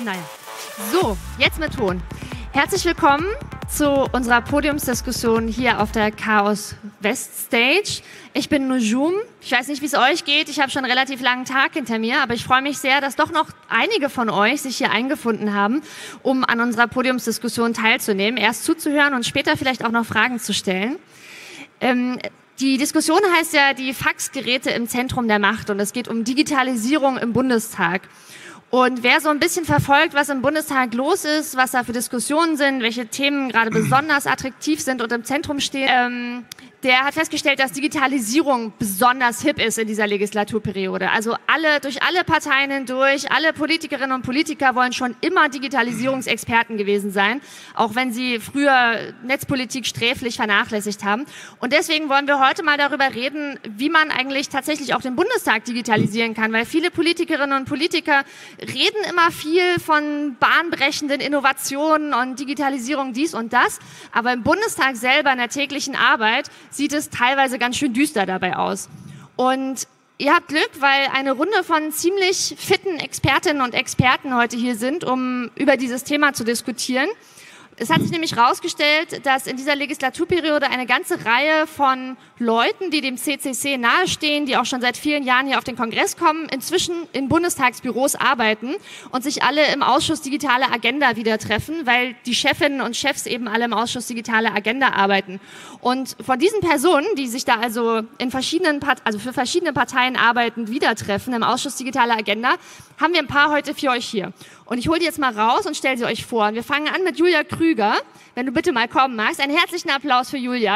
Nein. So, jetzt mit Ton. Herzlich willkommen zu unserer Podiumsdiskussion hier auf der Chaos West Stage. Ich bin Nujum. Ich weiß nicht, wie es euch geht. Ich habe schon einen relativ langen Tag hinter mir, aber ich freue mich sehr, dass doch noch einige von euch sich hier eingefunden haben, um an unserer Podiumsdiskussion teilzunehmen, erst zuzuhören und später vielleicht auch noch Fragen zu stellen. Die Diskussion heißt ja die Faxgeräte im Zentrum der Macht und es geht um Digitalisierung im Bundestag. Und wer so ein bisschen verfolgt, was im Bundestag los ist, was da für Diskussionen sind, welche Themen gerade besonders attraktiv sind und im Zentrum stehen, der hat festgestellt, dass Digitalisierung besonders hip ist in dieser Legislaturperiode. Also durch alle Parteien hindurch, alle Politikerinnen und Politiker wollen schon immer Digitalisierungsexperten gewesen sein, auch wenn sie früher Netzpolitik sträflich vernachlässigt haben. Und deswegen wollen wir heute mal darüber reden, wie man eigentlich tatsächlich auch den Bundestag digitalisieren kann, weil viele Politikerinnen und Politiker reden immer viel von bahnbrechenden Innovationen und Digitalisierung dies und das, aber im Bundestag selber in der täglichen Arbeit sieht es teilweise ganz schön düster dabei aus. Und ihr habt Glück, weil eine Runde von ziemlich fitten Expertinnen und Experten heute hier sind, um über dieses Thema zu diskutieren. Es hat sich nämlich herausgestellt, dass in dieser Legislaturperiode eine ganze Reihe von Leuten, die dem CCC nahestehen, die auch schon seit vielen Jahren hier auf den Kongress kommen, inzwischen in Bundestagsbüros arbeiten und sich alle im Ausschuss Digitale Agenda wieder treffen, weil die Chefinnen und Chefs eben alle im Ausschuss Digitale Agenda arbeiten. Und von diesen Personen, die sich da also für verschiedene Parteien arbeitend wieder treffen im Ausschuss Digitale Agenda, haben wir ein paar heute für euch hier. Und ich hole die jetzt mal raus und stelle sie euch vor. Und wir fangen an mit Julia Krüger, wenn du bitte mal kommen magst. Einen herzlichen Applaus für Julia.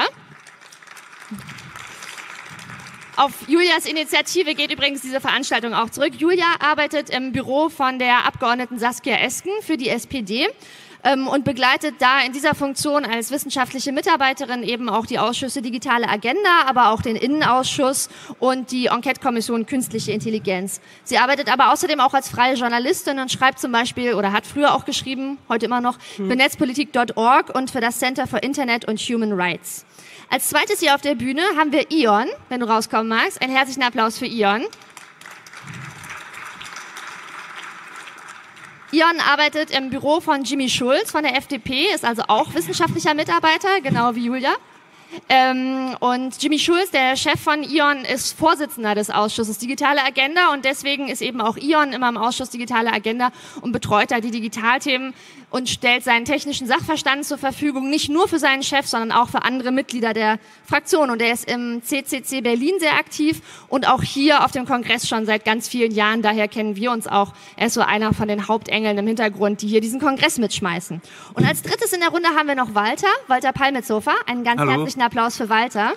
Auf Julias Initiative geht übrigens diese Veranstaltung auch zurück. Julia arbeitet im Büro von der Abgeordneten Saskia Esken für die SPD und begleitet da in dieser Funktion als wissenschaftliche Mitarbeiterin eben auch die Ausschüsse Digitale Agenda, aber auch den Innenausschuss und die Enquete-Kommission Künstliche Intelligenz. Sie arbeitet aber außerdem auch als freie Journalistin und schreibt zum Beispiel, oder hat früher auch geschrieben, heute immer noch, für netzpolitik.org und für das Center for Internet and Human Rights. Als zweites hier auf der Bühne haben wir Ion, wenn du rauskommen magst. Einen herzlichen Applaus für Ion. Ion arbeitet im Büro von Jimmy Schulz von der FDP, ist also auch wissenschaftlicher Mitarbeiter, genau wie Julia. Und Jimmy Schulz, der Chef von Ion, ist Vorsitzender des Ausschusses Digitale Agenda und deswegen ist eben auch Ion immer im Ausschuss Digitale Agenda und betreut da die Digitalthemen und stellt seinen technischen Sachverstand zur Verfügung, nicht nur für seinen Chef, sondern auch für andere Mitglieder der Fraktion. Und er ist im CCC Berlin sehr aktiv und auch hier auf dem Kongress schon seit ganz vielen Jahren, daher kennen wir uns auch. Er ist so einer von den Hauptengeln im Hintergrund, die hier diesen Kongress mitschmeißen. Und als drittes in der Runde haben wir noch Walter Palmitzofer. Einen ganz herzlichen Applaus für Walter.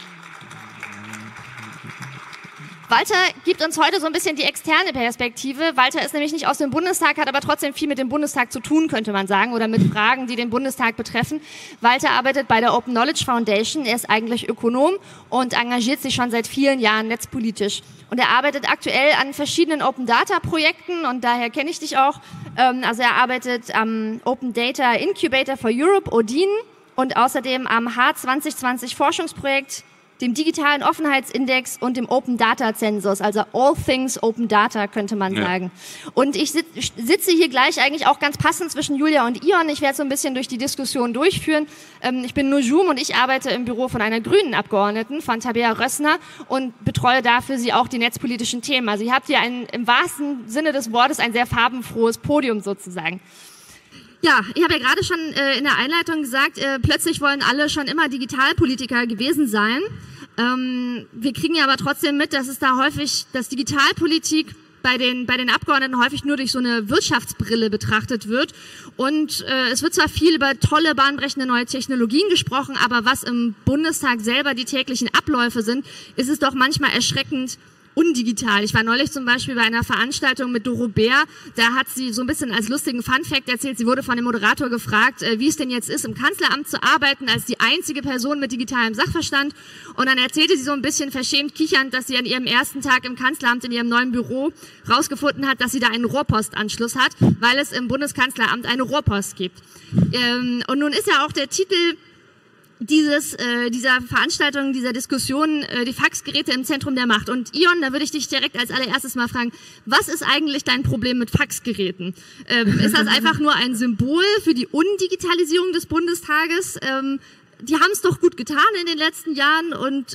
Walter gibt uns heute so ein bisschen die externe Perspektive. Walter ist nämlich nicht aus dem Bundestag, hat aber trotzdem viel mit dem Bundestag zu tun, könnte man sagen, oder mit Fragen, die den Bundestag betreffen. Walter arbeitet bei der Open Knowledge Foundation. Er ist eigentlich Ökonom und engagiert sich schon seit vielen Jahren netzpolitisch. Und er arbeitet aktuell an verschiedenen Open Data Projekten und daher kenne ich dich auch. Also er arbeitet am Open Data Incubator for Europe, ODIN, und außerdem am H2020 Forschungsprojekt, dem digitalen Offenheitsindex und dem Open Data Census, also all things Open Data, könnte man sagen. Und ich sitze hier gleich eigentlich auch ganz passend zwischen Julia und Ion. Ich werde so ein bisschen durch die Diskussion durchführen. Ich bin Nujum und ich arbeite im Büro von einer grünen Abgeordneten, von Tabea Rössner, und betreue dafür sie auch die netzpolitischen Themen. Also ihr habt hier im wahrsten Sinne des Wortes ein sehr farbenfrohes Podium sozusagen. Ja, ich habe ja gerade schon in der Einleitung gesagt, plötzlich wollen alle schon immer Digitalpolitiker gewesen sein. Wir kriegen ja aber trotzdem mit, dass dass Digitalpolitik bei den Abgeordneten häufig nur durch so eine Wirtschaftsbrille betrachtet wird. Und es wird zwar viel über tolle, bahnbrechende neue Technologien gesprochen, aber was im Bundestag selber die täglichen Abläufe sind, ist es doch manchmal erschreckend undigital. Ich war neulich zum Beispiel bei einer Veranstaltung mit Doro Bär, da hat sie so ein bisschen als lustigen Funfact erzählt, sie wurde von dem Moderator gefragt, wie es denn jetzt ist, im Kanzleramt zu arbeiten, als die einzige Person mit digitalem Sachverstand, und dann erzählte sie so ein bisschen verschämt kichernd, dass sie an ihrem ersten Tag im Kanzleramt in ihrem neuen Büro rausgefunden hat, dass sie da einen Rohrpostanschluss hat, weil es im Bundeskanzleramt eine Rohrpost gibt. Und nun ist ja auch der Titel dieser Veranstaltung, dieser Diskussion, die Faxgeräte im Zentrum der Macht. Und Ion, da würde ich dich direkt als allererstes mal fragen, was ist eigentlich dein Problem mit Faxgeräten? Ist das einfach nur ein Symbol für die Undigitalisierung des Bundestages? Die haben es doch gut getan in den letzten Jahren und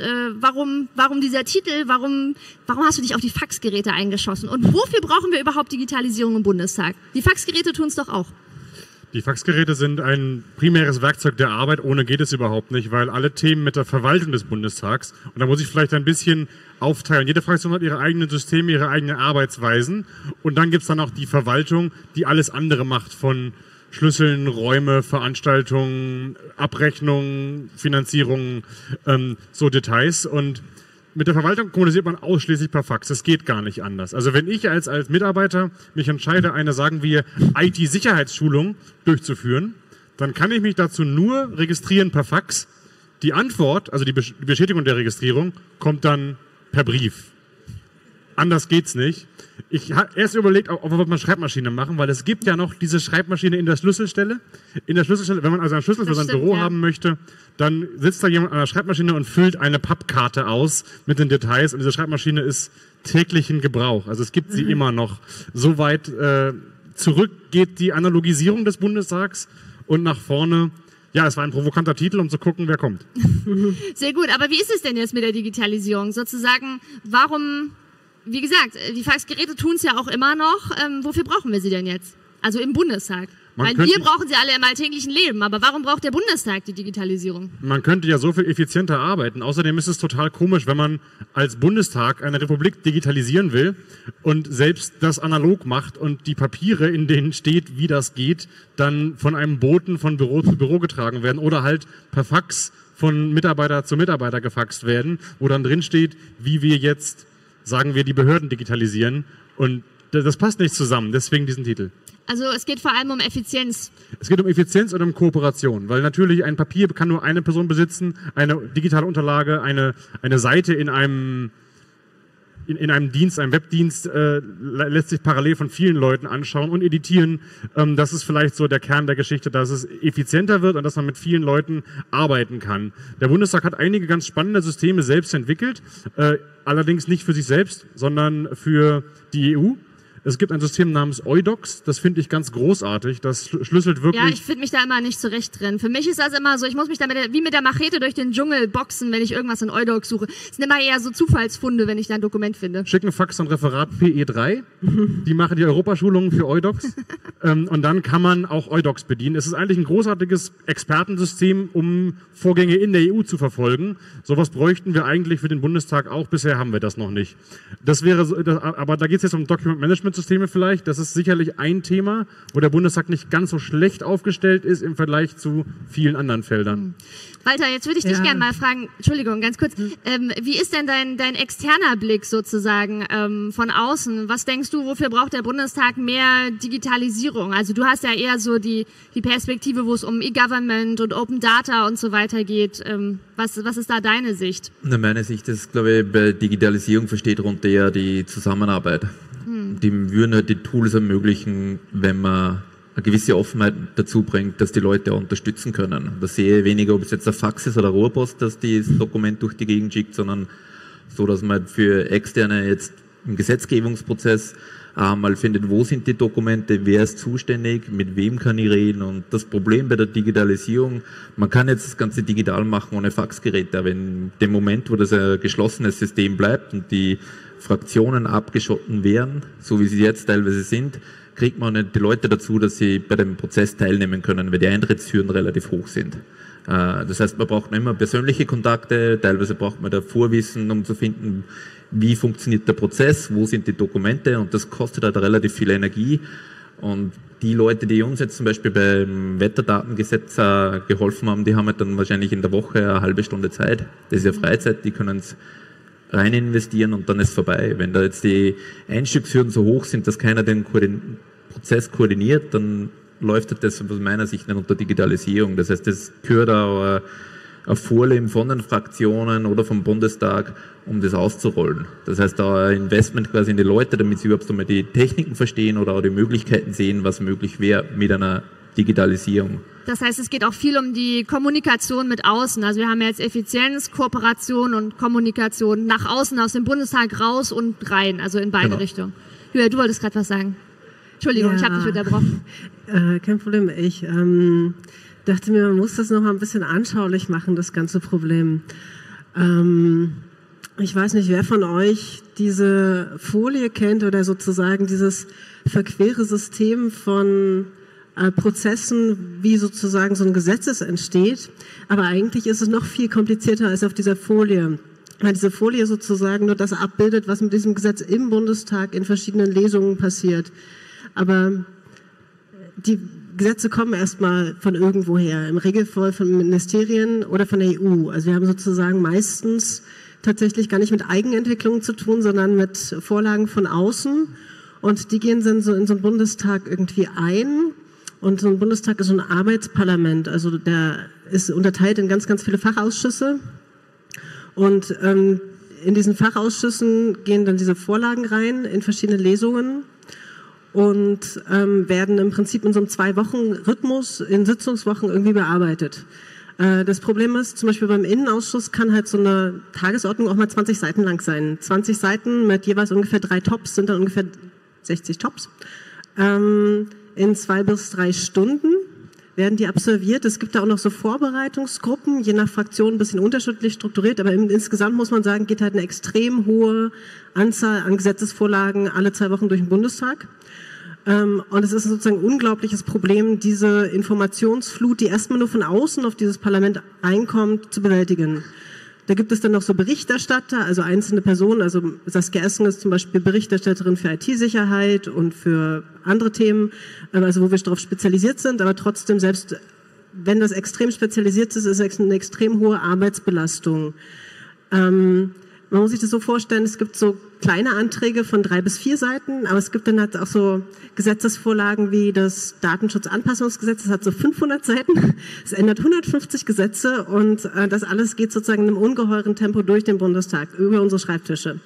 warum dieser Titel, warum hast du dich auf die Faxgeräte eingeschossen? Und wofür brauchen wir überhaupt Digitalisierung im Bundestag? Die Faxgeräte tun es doch auch. Die Faxgeräte sind ein primäres Werkzeug der Arbeit, ohne geht es überhaupt nicht, weil alle Themen mit der Verwaltung des Bundestags, und da muss ich vielleicht ein bisschen aufteilen, jede Fraktion hat ihre eigenen Systeme, ihre eigenen Arbeitsweisen und dann gibt es dann auch die Verwaltung, die alles andere macht, von Schlüsseln, Räume, Veranstaltungen, Abrechnungen, Finanzierungen, so Details. Und mit der Verwaltung kommuniziert man ausschließlich per Fax. Das geht gar nicht anders. Also wenn ich als Mitarbeiter mich entscheide, eine, sagen wir, IT-Sicherheitsschulung durchzuführen, dann kann ich mich dazu nur registrieren per Fax. Die Antwort, also die Bestätigung der Registrierung, kommt dann per Brief. Anders geht's nicht. Ich habe erst überlegt, ob wir mal Schreibmaschine machen, weil es gibt ja noch diese Schreibmaschine in der Schlüsselstelle. In der Schlüsselstelle, wenn man also einen Schlüssel für sein Büro haben möchte, dann sitzt da jemand an der Schreibmaschine und füllt eine Pappkarte aus mit den Details. Und diese Schreibmaschine ist täglich in Gebrauch. Also es gibt sie immer noch. So weit zurück geht die Analogisierung des Bundestags und nach vorne. Ja, es war ein provokanter Titel, um zu gucken, wer kommt. Sehr gut, aber wie ist es denn jetzt mit der Digitalisierung? Sozusagen, warum... Wie gesagt, die Faxgeräte tun es ja auch immer noch. Wofür brauchen wir sie denn jetzt? Also im Bundestag. Weil wir brauchen sie alle im alltäglichen Leben. Aber warum braucht der Bundestag die Digitalisierung? Man könnte ja so viel effizienter arbeiten. Außerdem ist es total komisch, wenn man als Bundestag eine Republik digitalisieren will und selbst das analog macht und die Papiere, in denen steht, wie das geht, dann von einem Boten von Büro zu Büro getragen werden oder halt per Fax von Mitarbeiter zu Mitarbeiter gefaxt werden, wo dann drin steht, wie wir jetzt, sagen wir, die Behörden digitalisieren. Und das passt nicht zusammen, deswegen diesen Titel. Also es geht vor allem um Effizienz. Es geht um Effizienz und um Kooperation, weil natürlich ein Papier kann nur eine Person besitzen, eine digitale Unterlage, eine Seite in einem Dienst, einem Webdienst, lässt sich parallel von vielen Leuten anschauen und editieren. Das ist vielleicht so der Kern der Geschichte, dass es effizienter wird und dass man mit vielen Leuten arbeiten kann. Der Bundestag hat einige ganz spannende Systeme selbst entwickelt, allerdings nicht für sich selbst, sondern für die EU. Es gibt ein System namens Eudox, das finde ich ganz großartig, das schlüsselt wirklich... Ja, ich finde mich da immer nicht zurecht drin. Für mich ist das immer so, ich muss mich da wie mit der Machete durch den Dschungel boxen, wenn ich irgendwas in Eudox suche. Es sind immer eher so Zufallsfunde, wenn ich da ein Dokument finde. Schicken Fax und Referat PE3, die machen die Europaschulungen für Eudox und dann kann man auch Eudox bedienen. Es ist eigentlich ein großartiges Expertensystem, um Vorgänge in der EU zu verfolgen. Sowas bräuchten wir eigentlich für den Bundestag auch, bisher haben wir das noch nicht. Das wäre, aber da geht es jetzt um Document Management Systeme vielleicht, das ist sicherlich ein Thema, wo der Bundestag nicht ganz so schlecht aufgestellt ist im Vergleich zu vielen anderen Feldern. Walter, jetzt würde ich dich gerne mal fragen, Entschuldigung, ganz kurz, wie ist denn dein externer Blick sozusagen von außen? Was denkst du, wofür braucht der Bundestag mehr Digitalisierung? Also du hast ja eher so die Perspektive, wo es um E-Government und Open Data und so weiter geht. Was ist da deine Sicht? Meine Sicht ist, glaube ich, bei Digitalisierung versteht darunter eher die Zusammenarbeit. Die würden halt die Tools ermöglichen, wenn man eine gewisse Offenheit dazu bringt, dass die Leute auch unterstützen können. Da sehe ich weniger, ob es jetzt ein Fax ist oder Rohrpost, dass das Dokument durch die Gegend schickt, sondern so, dass man für Externe jetzt im Gesetzgebungsprozess mal findet, wo sind die Dokumente, wer ist zuständig, mit wem kann ich reden. Und das Problem bei der Digitalisierung, man kann jetzt das Ganze digital machen ohne Faxgeräte, aber in dem Moment, wo das ein geschlossenes System bleibt und die Fraktionen abgeschotten werden, so wie sie jetzt teilweise sind, kriegt man nicht die Leute dazu, dass sie bei dem Prozess teilnehmen können, weil die Eintrittshürden relativ hoch sind. Das heißt, man braucht immer persönliche Kontakte, teilweise braucht man da Vorwissen, um zu finden, wie funktioniert der Prozess, wo sind die Dokumente, und das kostet halt relativ viel Energie. Und die Leute, die uns jetzt zum Beispiel beim Wetterdatengesetz geholfen haben, die haben halt dann wahrscheinlich in der Woche eine halbe Stunde Zeit. Das ist ja Freizeit, die können es rein investieren und dann ist vorbei. Wenn da jetzt die Einstiegshürden so hoch sind, dass keiner den Prozess koordiniert, dann läuft das aus meiner Sicht nicht unter Digitalisierung. Das heißt, das gehört auch ein Vorleben von den Fraktionen oder vom Bundestag, um das auszurollen. Das heißt, auch ein Investment quasi in die Leute, damit sie überhaupt einmal die Techniken verstehen oder auch die Möglichkeiten sehen, was möglich wäre mit einer Digitalisierung. Das heißt, es geht auch viel um die Kommunikation mit außen. Also wir haben jetzt Effizienz, Kooperation und Kommunikation nach außen, aus dem Bundestag raus und rein, also in beide Richtungen. Julia, du wolltest gerade was sagen. Entschuldigung, ich habe dich unterbrochen. Kein Problem. Ich dachte mir, man muss das noch mal ein bisschen anschaulich machen, das ganze Problem. Ich weiß nicht, wer von euch diese Folie kennt oder sozusagen dieses verquere System von Prozessen, wie sozusagen so ein Gesetz entsteht. Aber eigentlich ist es noch viel komplizierter als auf dieser Folie. Weil diese Folie sozusagen nur das abbildet, was mit diesem Gesetz im Bundestag in verschiedenen Lesungen passiert. Aber die Gesetze kommen erstmal von irgendwoher, im Regelfall von Ministerien oder von der EU. Also wir haben sozusagen meistens tatsächlich gar nicht mit Eigenentwicklungen zu tun, sondern mit Vorlagen von außen. Und die gehen dann so in so einen Bundestag irgendwie ein. Und so ein Bundestag ist so ein Arbeitsparlament. Also der ist unterteilt in ganz, ganz viele Fachausschüsse. Und in diesen Fachausschüssen gehen dann diese Vorlagen rein in verschiedene Lesungen und werden im Prinzip in so einem 2-Wochen-Rhythmus in Sitzungswochen irgendwie bearbeitet. Das Problem ist, zum Beispiel beim Innenausschuss kann halt so eine Tagesordnung auch mal 20 Seiten lang sein. 20 Seiten mit jeweils ungefähr 3 Tops sind dann ungefähr 60 Tops. In 2 bis 3 Stunden werden die absolviert. Es gibt da auch noch so Vorbereitungsgruppen, je nach Fraktion ein bisschen unterschiedlich strukturiert, aber insgesamt muss man sagen, geht halt eine extrem hohe Anzahl an Gesetzesvorlagen alle 2 Wochen durch den Bundestag. Und es ist sozusagen ein unglaubliches Problem, diese Informationsflut, die erstmal nur von außen auf dieses Parlament einkommt, zu bewältigen. Da gibt es dann noch so Berichterstatter, also einzelne Personen, also Saskia Esken ist zum Beispiel Berichterstatterin für IT-Sicherheit und für andere Themen, also wo wir darauf spezialisiert sind, aber trotzdem, selbst wenn das extrem spezialisiert ist, ist es eine extrem hohe Arbeitsbelastung. Man muss sich das so vorstellen, es gibt so kleine Anträge von 3 bis 4 Seiten, aber es gibt dann halt auch so Gesetzesvorlagen wie das Datenschutzanpassungsgesetz, das hat so 500 Seiten, es ändert 150 Gesetze und das alles geht sozusagen in einem ungeheuren Tempo durch den Bundestag, über unsere Schreibtische.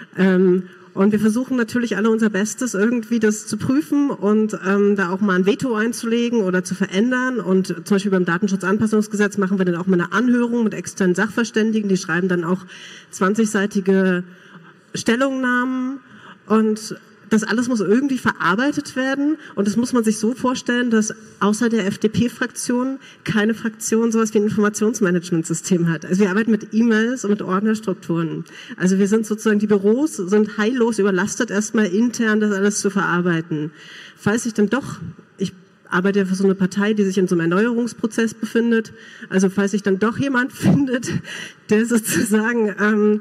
Und wir versuchen natürlich alle unser Bestes, irgendwie das zu prüfen und da auch mal ein Veto einzulegen oder zu verändern. Und zum Beispiel beim Datenschutzanpassungsgesetz machen wir dann auch mal eine Anhörung mit externen Sachverständigen. Die schreiben dann auch 20-seitige Stellungnahmen. Und das alles muss irgendwie verarbeitet werden. Und das muss man sich so vorstellen, dass außer der FDP-Fraktion keine Fraktion sowas wie ein Informationsmanagementsystem hat. Also wir arbeiten mit E-Mails und mit Ordnerstrukturen. Also wir sind sozusagen, die Büros sind heillos überlastet, erstmal intern das alles zu verarbeiten. Falls ich dann doch, ich arbeite ja für so eine Partei, die sich in so einem Erneuerungsprozess befindet, also falls sich dann doch jemand findet, der sozusagen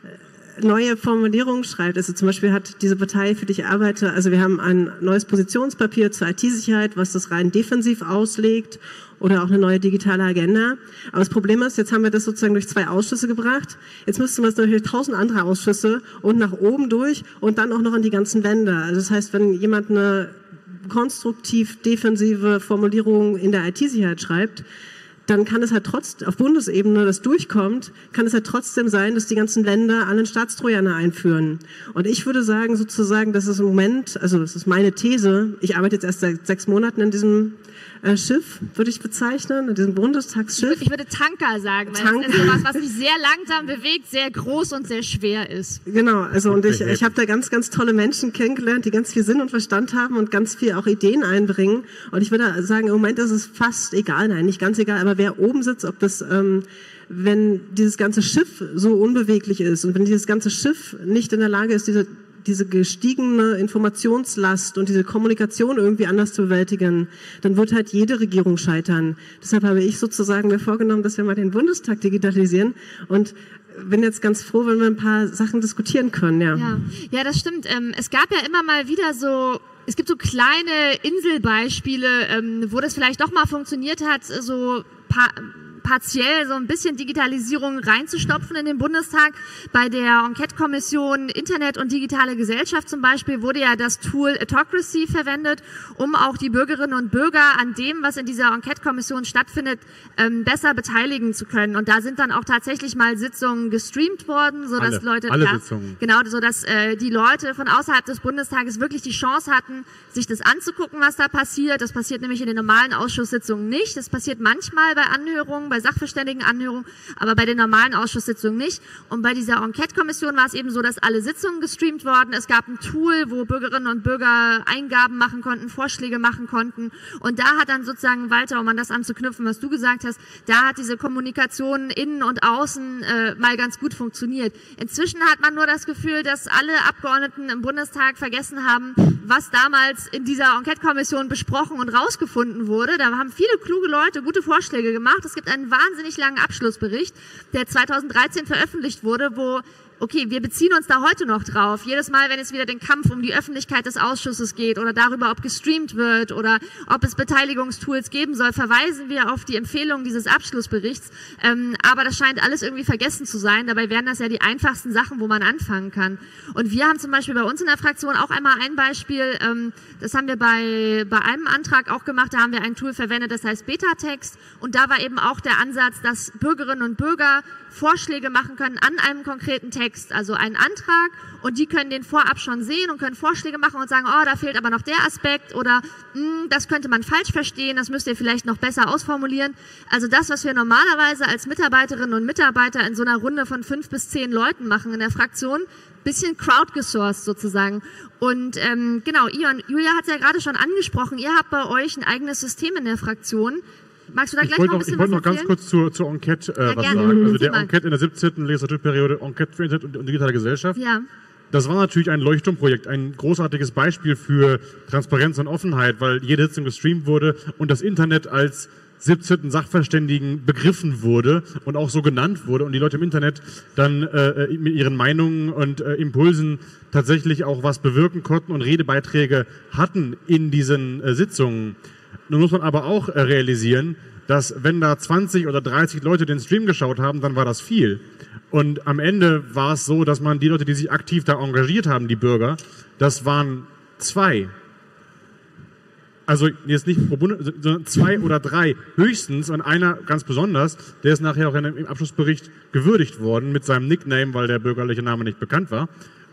neue Formulierungen schreibt. Also zum Beispiel hat diese Partei, für die ich arbeite, also wir haben ein neues Positionspapier zur IT-Sicherheit, was das rein defensiv auslegt oder auch eine neue digitale Agenda. Aber das Problem ist, jetzt haben wir das sozusagen durch 2 Ausschüsse gebracht. Jetzt müssten wir es durch 1000 andere Ausschüsse und nach oben durch und dann auch noch an die ganzen Länder. Also das heißt, wenn jemand eine konstruktiv defensive Formulierung in der IT-Sicherheit schreibt, dann kann es halt trotzdem, auf Bundesebene das durchkommt, kann es halt trotzdem sein, dass die ganzen Länder alle einen Staatstrojaner einführen. Und ich würde sagen, sozusagen, dass es im Moment, also das ist meine These, ich arbeite jetzt erst seit 6 Monaten in diesem Schiff, würde ich bezeichnen, in diesem Bundestagsschiff. Ich würde Tanker sagen, weil es ist sowas, was sich sehr langsam bewegt, sehr groß und sehr schwer ist. Genau, also und ich habe da ganz, ganz tolle Menschen kennengelernt, die ganz viel Sinn und Verstand haben und ganz viel auch Ideen einbringen. Und ich würde sagen, im Moment ist es fast egal, nein, nicht ganz egal, aber wer oben sitzt, ob das, wenn dieses ganze Schiff so unbeweglich ist und wenn dieses ganze Schiff nicht in der Lage ist, diese gestiegene Informationslast und diese Kommunikation irgendwie anders zu bewältigen, dann wird halt jede Regierung scheitern. Deshalb habe ich sozusagen mir vorgenommen, dass wir mal den Bundestag digitalisieren und bin jetzt ganz froh, wenn wir ein paar Sachen diskutieren können. Ja, das stimmt. Es gab ja immer mal wieder so, es gibt so kleine Inselbeispiele, wo das vielleicht doch mal funktioniert hat, so partiell so ein bisschen Digitalisierung reinzustopfen in den Bundestag. Bei der Enquete-Kommission Internet und digitale Gesellschaft zum Beispiel wurde ja das Tool Autocracy verwendet, um auch die Bürgerinnen und Bürger an dem, was in dieser Enquete-Kommission stattfindet, besser beteiligen zu können. Und da sind dann auch tatsächlich mal Sitzungen gestreamt worden, sodass alle Sitzungen. Genau, sodass die Leute von außerhalb des Bundestages wirklich die Chance hatten, sich das anzugucken, was da passiert. Das passiert nämlich in den normalen Ausschusssitzungen nicht. Das passiert manchmal bei Anhörungen, bei Sachverständigenanhörungen, aber bei den normalen Ausschusssitzungen nicht. Und bei dieser Enquete-Kommission war es eben so, dass alle Sitzungen gestreamt wurden. Es gab ein Tool, wo Bürgerinnen und Bürger Eingaben machen konnten, Vorschläge machen konnten. Und da hat dann sozusagen, Walter, um an das anzuknüpfen, was du gesagt hast, da hat diese Kommunikation innen und außen mal ganz gut funktioniert. Inzwischen hat man nur das Gefühl, dass alle Abgeordneten im Bundestag vergessen haben, was damals in dieser Enquete-Kommission besprochen und rausgefunden wurde. Da haben viele kluge Leute gute Vorschläge gemacht. Es gibt einen wahnsinnig langen Abschlussbericht, der 2013 veröffentlicht wurde, wo okay, wir beziehen uns da heute noch drauf. Jedes Mal, wenn es wieder den Kampf um die Öffentlichkeit des Ausschusses geht oder darüber, ob gestreamt wird oder ob es Beteiligungstools geben soll, verweisen wir auf die Empfehlungen dieses Abschlussberichts. Aber das scheint alles irgendwie vergessen zu sein. Dabei wären das ja die einfachsten Sachen, wo man anfangen kann. Und wir haben zum Beispiel bei uns in der Fraktion auch einmal ein Beispiel, das haben wir bei einem Antrag auch gemacht, da haben wir ein Tool verwendet, das heißt Betatext. Und da war eben auch der Ansatz, dass Bürgerinnen und Bürger Vorschläge machen können an einem konkreten Text, also einen Antrag, und die können den vorab schon sehen und können Vorschläge machen und sagen, oh, da fehlt aber noch der Aspekt oder das könnte man falsch verstehen, das müsst ihr vielleicht noch besser ausformulieren. Also das, was wir normalerweise als Mitarbeiterinnen und Mitarbeiter in so einer Runde von 5 bis 10 Leuten machen in der Fraktion, bisschen crowdgesourced sozusagen. Und genau, Julia hat es ja gerade schon angesprochen, ihr habt bei euch ein eigenes System in der Fraktion. Magst du da gleich noch ein bisschen was erzählen? Ich wollte noch ganz kurz zur Enquete was sagen. Also der Enquete in der 17. Legislaturperiode, Enquete für Internet und digitale Gesellschaft. Ja. Das war natürlich ein Leuchtturmprojekt, ein großartiges Beispiel für Transparenz und Offenheit, weil jede Sitzung gestreamt wurde und das Internet als 17. Sachverständigen begriffen wurde und auch so genannt wurde und die Leute im Internet dann mit ihren Meinungen und Impulsen tatsächlich auch was bewirken konnten und Redebeiträge hatten in diesen Sitzungen. Nun muss man aber auch realisieren, dass wenn da 20 oder 30 Leute den Stream geschaut haben, dann war das viel. Und am Ende war es so, dass man die Leute, die sich aktiv da engagiert haben, die Bürger, das waren 2. Also jetzt nicht pro Bund, sondern 2 oder 3 höchstens und einer ganz besonders, der ist nachher auch im Abschlussbericht gewürdigt worden mit seinem Nickname, weil der bürgerliche Name nicht bekannt war.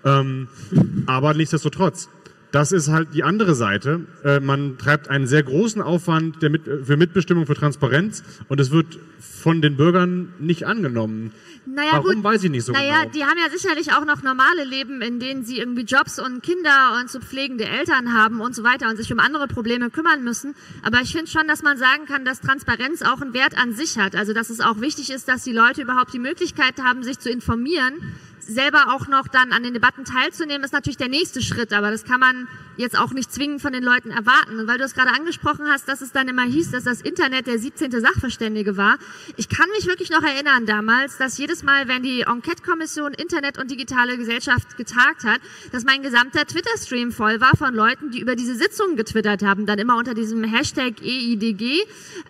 Aber nichtsdestotrotz. Das ist halt die andere Seite. Man treibt einen sehr großen Aufwand für Mitbestimmung, für Transparenz und es wird von den Bürgern nicht angenommen. Naja, warum, gut, weiß ich nicht so genau. Die haben ja sicherlich auch noch normale Leben, in denen sie irgendwie Jobs und Kinder und so pflegende Eltern haben und so weiter und sich um andere Probleme kümmern müssen. Aber ich finde schon, dass man sagen kann, dass Transparenz auch einen Wert an sich hat. Also dass es auch wichtig ist, dass die Leute überhaupt die Möglichkeit haben, sich zu informieren. Selber auch noch dann an den Debatten teilzunehmen, ist natürlich der nächste Schritt, aber das kann man jetzt auch nicht zwingend von den Leuten erwarten. Und weil du es gerade angesprochen hast, dass es dann immer hieß, dass das Internet der 17. Sachverständige war. Ich kann mich wirklich noch erinnern damals, dass jedes Mal, wenn die Enquete-Kommission Internet und digitale Gesellschaft getagt hat, dass mein gesamter Twitter-Stream voll war von Leuten, die über diese Sitzungen getwittert haben, dann immer unter diesem Hashtag EIDG.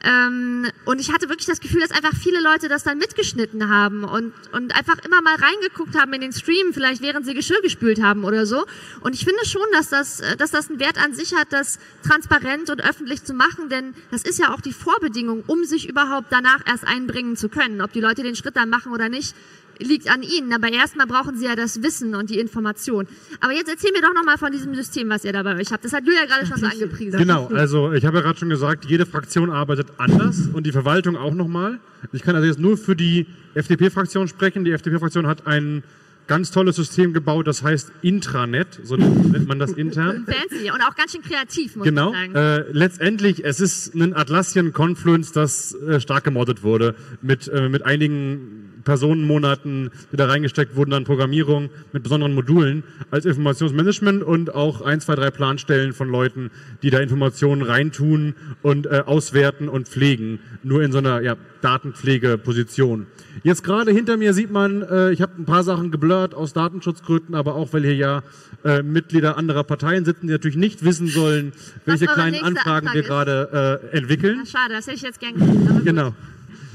Und ich hatte wirklich das Gefühl, dass einfach viele Leute das dann mitgeschnitten haben und einfach immer mal reingeguckt haben in den Stream, vielleicht während sie Geschirr gespült haben oder so. Und ich finde schon, dass das einen Wert an sich hat, das transparent und öffentlich zu machen, denn das ist ja auch die Vorbedingung, um sich überhaupt danach erst einbringen zu können. Ob die Leute den Schritt dann machen oder nicht, liegt an ihnen. Aber erstmal brauchen sie ja das Wissen und die Information. Aber jetzt erzähl mir doch nochmal von diesem System, was ihr da bei euch habt. Das hat Julia gerade schon so angepriesen. Genau, also ich habe ja gerade schon gesagt, jede Fraktion arbeitet anders und die Verwaltung auch nochmal. Ich kann also jetzt nur für die FDP-Fraktion sprechen. Die FDP-Fraktion hat ein ganz tolles System gebaut, das heißt Intranet, so nennt man das intern. Fancy und auch ganz schön kreativ, muss ich sagen. Letztendlich, es ist ein Atlassian-Confluence, das stark gemoddet wurde, mit einigen Personenmonaten, die da reingesteckt wurden an Programmierung, mit besonderen Modulen als Informationsmanagement und auch 1, 2, 3 Planstellen von Leuten, die da Informationen reintun und auswerten und pflegen, nur in so einer Datenpflegeposition. Jetzt gerade hinter mir sieht man, ich habe ein paar Sachen geblurrt aus Datenschutzgründen, aber auch, weil hier Mitglieder anderer Parteien sitzen, die natürlich nicht wissen sollen, welche kleinen Anfragen wir gerade entwickeln. Ja, schade, das hätte ich jetzt gern gesehen. Genau.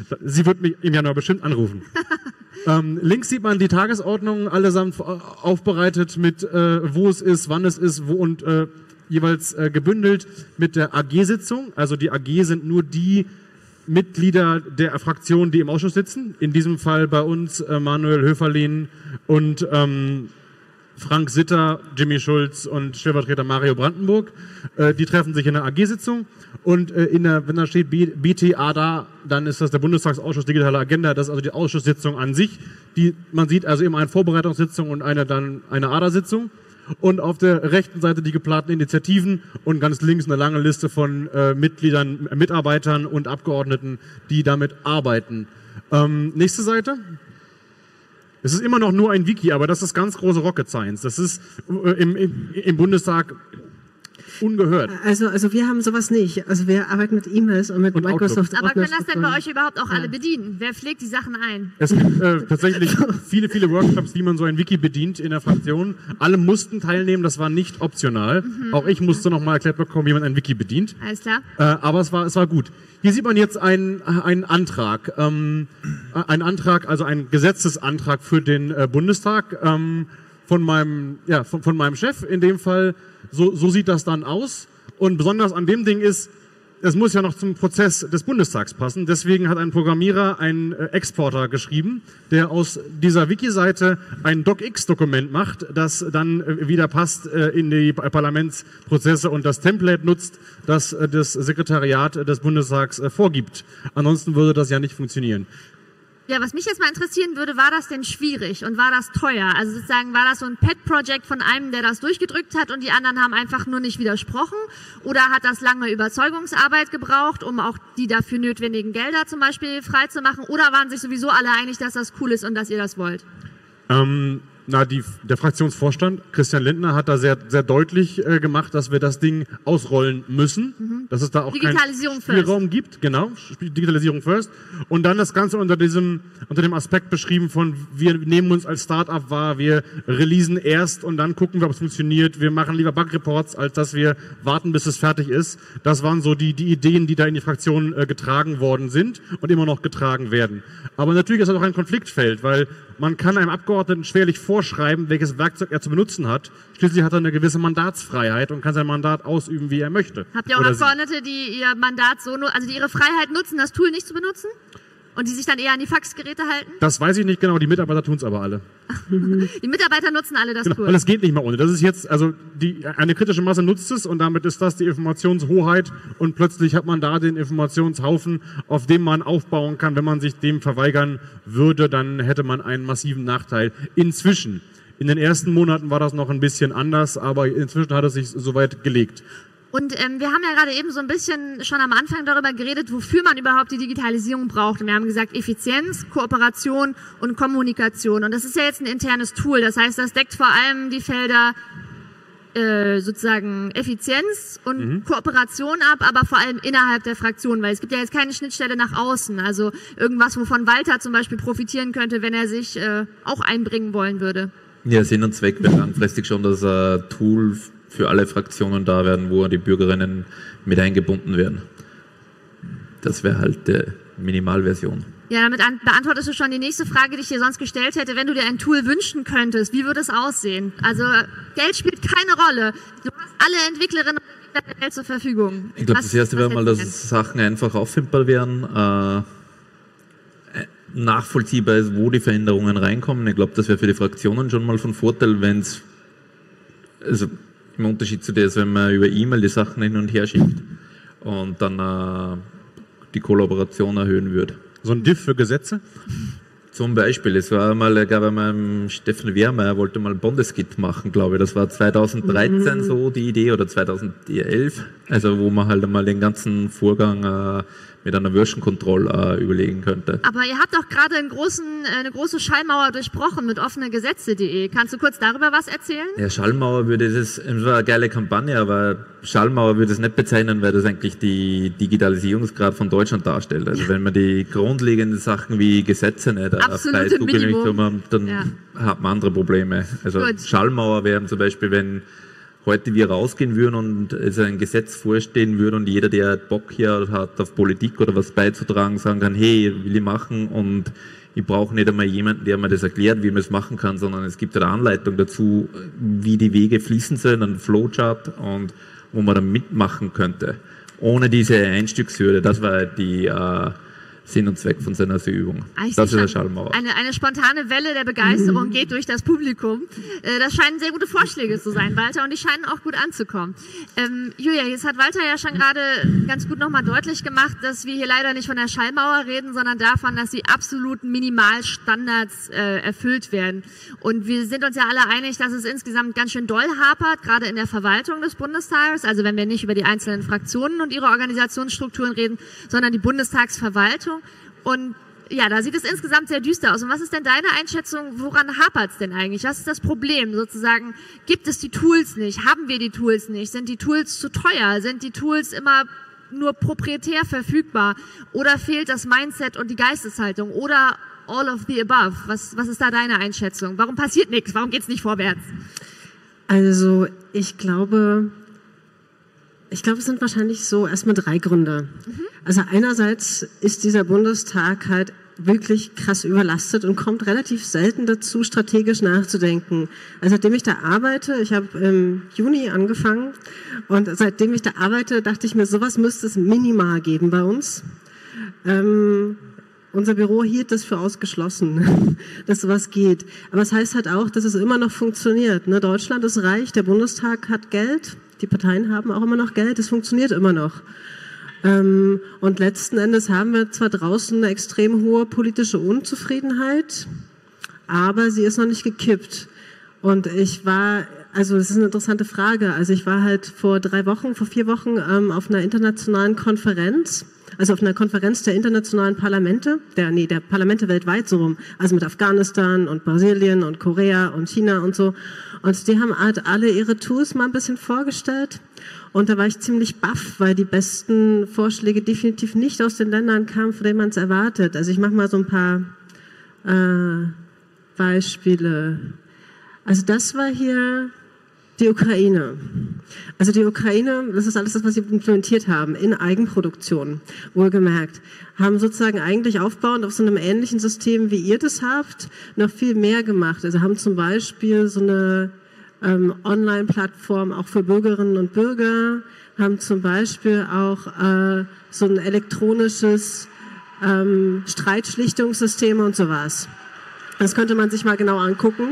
Sie wird mich im Januar bestimmt anrufen. Links sieht man die Tagesordnung, allesamt aufbereitet mit wo es ist, wann es ist, wo und jeweils gebündelt mit der AG-Sitzung. Also die AG sind nur die Mitglieder der Fraktion, die im Ausschuss sitzen. In diesem Fall bei uns Manuel Höferlin und Frank Sitter, Jimmy Schulz und Stellvertreter Mario Brandenburg. Die treffen sich in der AG-Sitzung und wenn da steht BTA da, dann ist das der Bundestagsausschuss Digitale Agenda. Das ist also die Ausschusssitzung an sich. Man sieht also immer eine Vorbereitungssitzung und eine ADA-Sitzung. Und auf der rechten Seite die geplanten Initiativen und ganz links eine lange Liste von Mitgliedern, Mitarbeitern und Abgeordneten, die damit arbeiten. Nächste Seite. Es ist immer noch nur ein Wiki, aber das ist ganz große Rocket Science. Das ist im Bundestag ungehört. Also wir haben sowas nicht. Also wir arbeiten mit E-Mails und mit Microsoft Outlook. Aber können das denn bei euch überhaupt auch alle bedienen? Wer pflegt die Sachen ein? Es gibt tatsächlich viele Workshops, wie man so ein Wiki bedient in der Fraktion. Alle mussten teilnehmen, das war nicht optional. Auch ich musste noch mal erklärt bekommen, wie man ein Wiki bedient. Alles klar. Aber es war gut. Hier sieht man jetzt einen Antrag. Also einen Gesetzesantrag für den Bundestag von meinem Chef in dem Fall. So sieht das dann aus. Und besonders an dem Ding ist, es muss ja noch zum Prozess des Bundestags passen. Deswegen hat ein Programmierer einen Exporter geschrieben, der aus dieser Wiki-Seite ein DocX-Dokument macht, das dann wieder passt in die Parlamentsprozesse und das Template nutzt, das das Sekretariat des Bundestags vorgibt. Ansonsten würde das ja nicht funktionieren. Ja, was mich jetzt mal interessieren würde, war das denn schwierig und war das teuer? Also sozusagen, war das so ein Pet-Project von einem, der das durchgedrückt hat und die anderen haben einfach nur nicht widersprochen? Oder hat das lange Überzeugungsarbeit gebraucht, um auch die dafür notwendigen Gelder zum Beispiel freizumachen? Oder waren sich sowieso alle einig, dass das cool ist und dass ihr das wollt? Der Fraktionsvorstand, Christian Lindner, hat da sehr, sehr deutlich gemacht, dass wir das Ding ausrollen müssen, dass es da auch keinen Spielraum gibt. Genau, Digitalisierung first. Und dann das Ganze unter dem Aspekt beschrieben von, wir nehmen uns als Start-up wahr, wir releasen erst und dann gucken wir, ob es funktioniert. Wir machen lieber Bug-Reports, als dass wir warten, bis es fertig ist. Das waren so die Ideen, die da in die Fraktion getragen worden sind und immer noch getragen werden. Aber natürlich ist das auch ein Konfliktfeld, weil man kann einem Abgeordneten schwerlich vorschreiben, welches Werkzeug er zu benutzen hat. Schließlich hat er eine gewisse Mandatsfreiheit und kann sein Mandat ausüben, wie er möchte. Habt ihr auch Abgeordnete, die ihr Mandat die ihre Freiheit nutzen, das Tool nicht zu benutzen? Und die sich dann eher an die Faxgeräte halten? Das weiß ich nicht genau, die Mitarbeiter tun es aber alle. Die Mitarbeiter nutzen alle das Tool. Weil es geht nicht mehr ohne. Das ist jetzt, eine kritische Masse nutzt es und damit ist das die Informationshoheit und plötzlich hat man da den Informationshaufen, auf dem man aufbauen kann. Wenn man sich dem verweigern würde, dann hätte man einen massiven Nachteil. Inzwischen. In den ersten Monaten war das noch ein bisschen anders, aber inzwischen hat es sich soweit gelegt. Und wir haben ja gerade eben so ein bisschen schon am Anfang darüber geredet, wofür man überhaupt die Digitalisierung braucht. Und wir haben gesagt, Effizienz, Kooperation und Kommunikation. Und das ist ja jetzt ein internes Tool. Das heißt, das deckt vor allem die Felder sozusagen Effizienz und Kooperation ab, aber vor allem innerhalb der Fraktion, weil es gibt ja jetzt keine Schnittstelle nach außen. Also irgendwas, wovon Walter zum Beispiel profitieren könnte, wenn er sich auch einbringen wollen würde. Ja, Sinn und Zweck wäre langfristig schon das Tool für alle Fraktionen da werden, wo die Bürgerinnen mit eingebunden werden. Das wäre halt die Minimalversion. Ja, damit beantwortest du schon die nächste Frage, die ich dir sonst gestellt hätte. Wenn du dir ein Tool wünschen könntest, wie würde es aussehen? Also Geld spielt keine Rolle. Du hast alle Entwicklerinnen und Entwickler der Welt zur Verfügung. Ich glaube, das erste wäre mal, dass Sachen einfach auffindbar wären, nachvollziehbar ist, wo die Veränderungen reinkommen. Ich glaube, das wäre für die Fraktionen schon mal von Vorteil, wenn es, also im Unterschied zu dem, wenn man über E-Mail die Sachen hin und her schickt und dann die Kollaboration erhöhen würde. So ein Diff für Gesetze? Zum Beispiel, es war mal, ich glaube, Steffen Wehrmeier wollte mal ein Bundesgit machen, glaube ich. Das war 2013 so die Idee oder 2011, also wo man halt einmal den ganzen Vorgang mit einer Version Control überlegen könnte. Aber ihr habt doch gerade eine große Schallmauer durchbrochen mit offenegesetze.de. Kannst du kurz darüber was erzählen? Ja, Schallmauer es war eine geile Kampagne, aber Schallmauer würde es nicht bezeichnen, weil das eigentlich die Digitalisierungsgrad von Deutschland darstellt. Also wenn man die grundlegenden Sachen wie Gesetze nicht frei zugänglich haben, dann hat man andere Probleme. Also Schallmauer wären zum Beispiel, wenn heute wir rausgehen würden und es ein Gesetz vorstehen würde und jeder, der Bock hier hat auf Politik oder was beizutragen, sagen kann, hey, will ich machen und ich brauche nicht einmal jemanden, der mir das erklärt, wie man es machen kann, sondern es gibt eine Anleitung dazu, wie die Wege fließen sollen, einen Flowchart und wo man dann mitmachen könnte. Ohne diese Einstiegshürde, das war die Sinn und Zweck von seiner Übung. Das ist eine Schallmauer. Eine spontane Welle der Begeisterung geht durch das Publikum. Das scheinen sehr gute Vorschläge zu sein, Walter, und die scheinen auch gut anzukommen. Julia, jetzt hat Walter ja schon gerade ganz gut nochmal deutlich gemacht, dass wir hier leider nicht von der Schallmauer reden, sondern davon, dass die absoluten Minimalstandards erfüllt werden. Und wir sind uns ja alle einig, dass es insgesamt ganz schön doll hapert, gerade in der Verwaltung des Bundestages, also wenn wir nicht über die einzelnen Fraktionen und ihre Organisationsstrukturen reden, sondern die Bundestagsverwaltung. Und ja, da sieht es insgesamt sehr düster aus. Und was ist denn deine Einschätzung, woran hapert es denn eigentlich? Was ist das Problem sozusagen? Gibt es die Tools nicht? Haben wir die Tools nicht? Sind die Tools zu teuer? Sind die Tools immer nur proprietär verfügbar? Oder fehlt das Mindset und die Geisteshaltung? Oder all of the above? Was ist da deine Einschätzung? Warum passiert nichts? Warum geht es nicht vorwärts? Also ich glaube, es sind wahrscheinlich so erstmal 3 Gründe. Also einerseits ist dieser Bundestag halt wirklich krass überlastet und kommt relativ selten dazu, strategisch nachzudenken. Also seitdem ich da arbeite, ich habe im Juni angefangen und seitdem ich da arbeite, dachte ich mir, sowas müsste es minimal geben bei uns. Unser Büro hielt das für ausgeschlossen, dass sowas geht. Aber es heißt halt auch, dass es immer noch funktioniert. Ne? Deutschland ist reich, der Bundestag hat Geld, die Parteien haben auch immer noch Geld, es funktioniert immer noch. Und letzten Endes haben wir zwar draußen eine extrem hohe politische Unzufriedenheit, aber sie ist noch nicht gekippt. Und das ist eine interessante Frage. Also ich war halt vor 4 Wochen auf einer internationalen Konferenz, also auf einer Konferenz der internationalen Parlamente, der Parlamente weltweit so rum, also mit Afghanistan und Brasilien und Korea und China und so. Und die haben halt alle ihre Tools mal ein bisschen vorgestellt. Und da war ich ziemlich baff, weil die besten Vorschläge definitiv nicht aus den Ländern kamen, von denen man es erwartet. Also ich mache mal so ein paar Beispiele. Also das war hier die Ukraine. Also die Ukraine, das ist alles das, was sie implementiert haben, in Eigenproduktion, wohlgemerkt, haben sozusagen eigentlich aufbauend auf so einem ähnlichen System, wie ihr das habt, noch viel mehr gemacht. Also haben zum Beispiel so eine Online-Plattform auch für Bürgerinnen und Bürger, haben zum Beispiel auch so ein elektronisches Streitschlichtungssystem und sowas. Das könnte man sich mal genau angucken.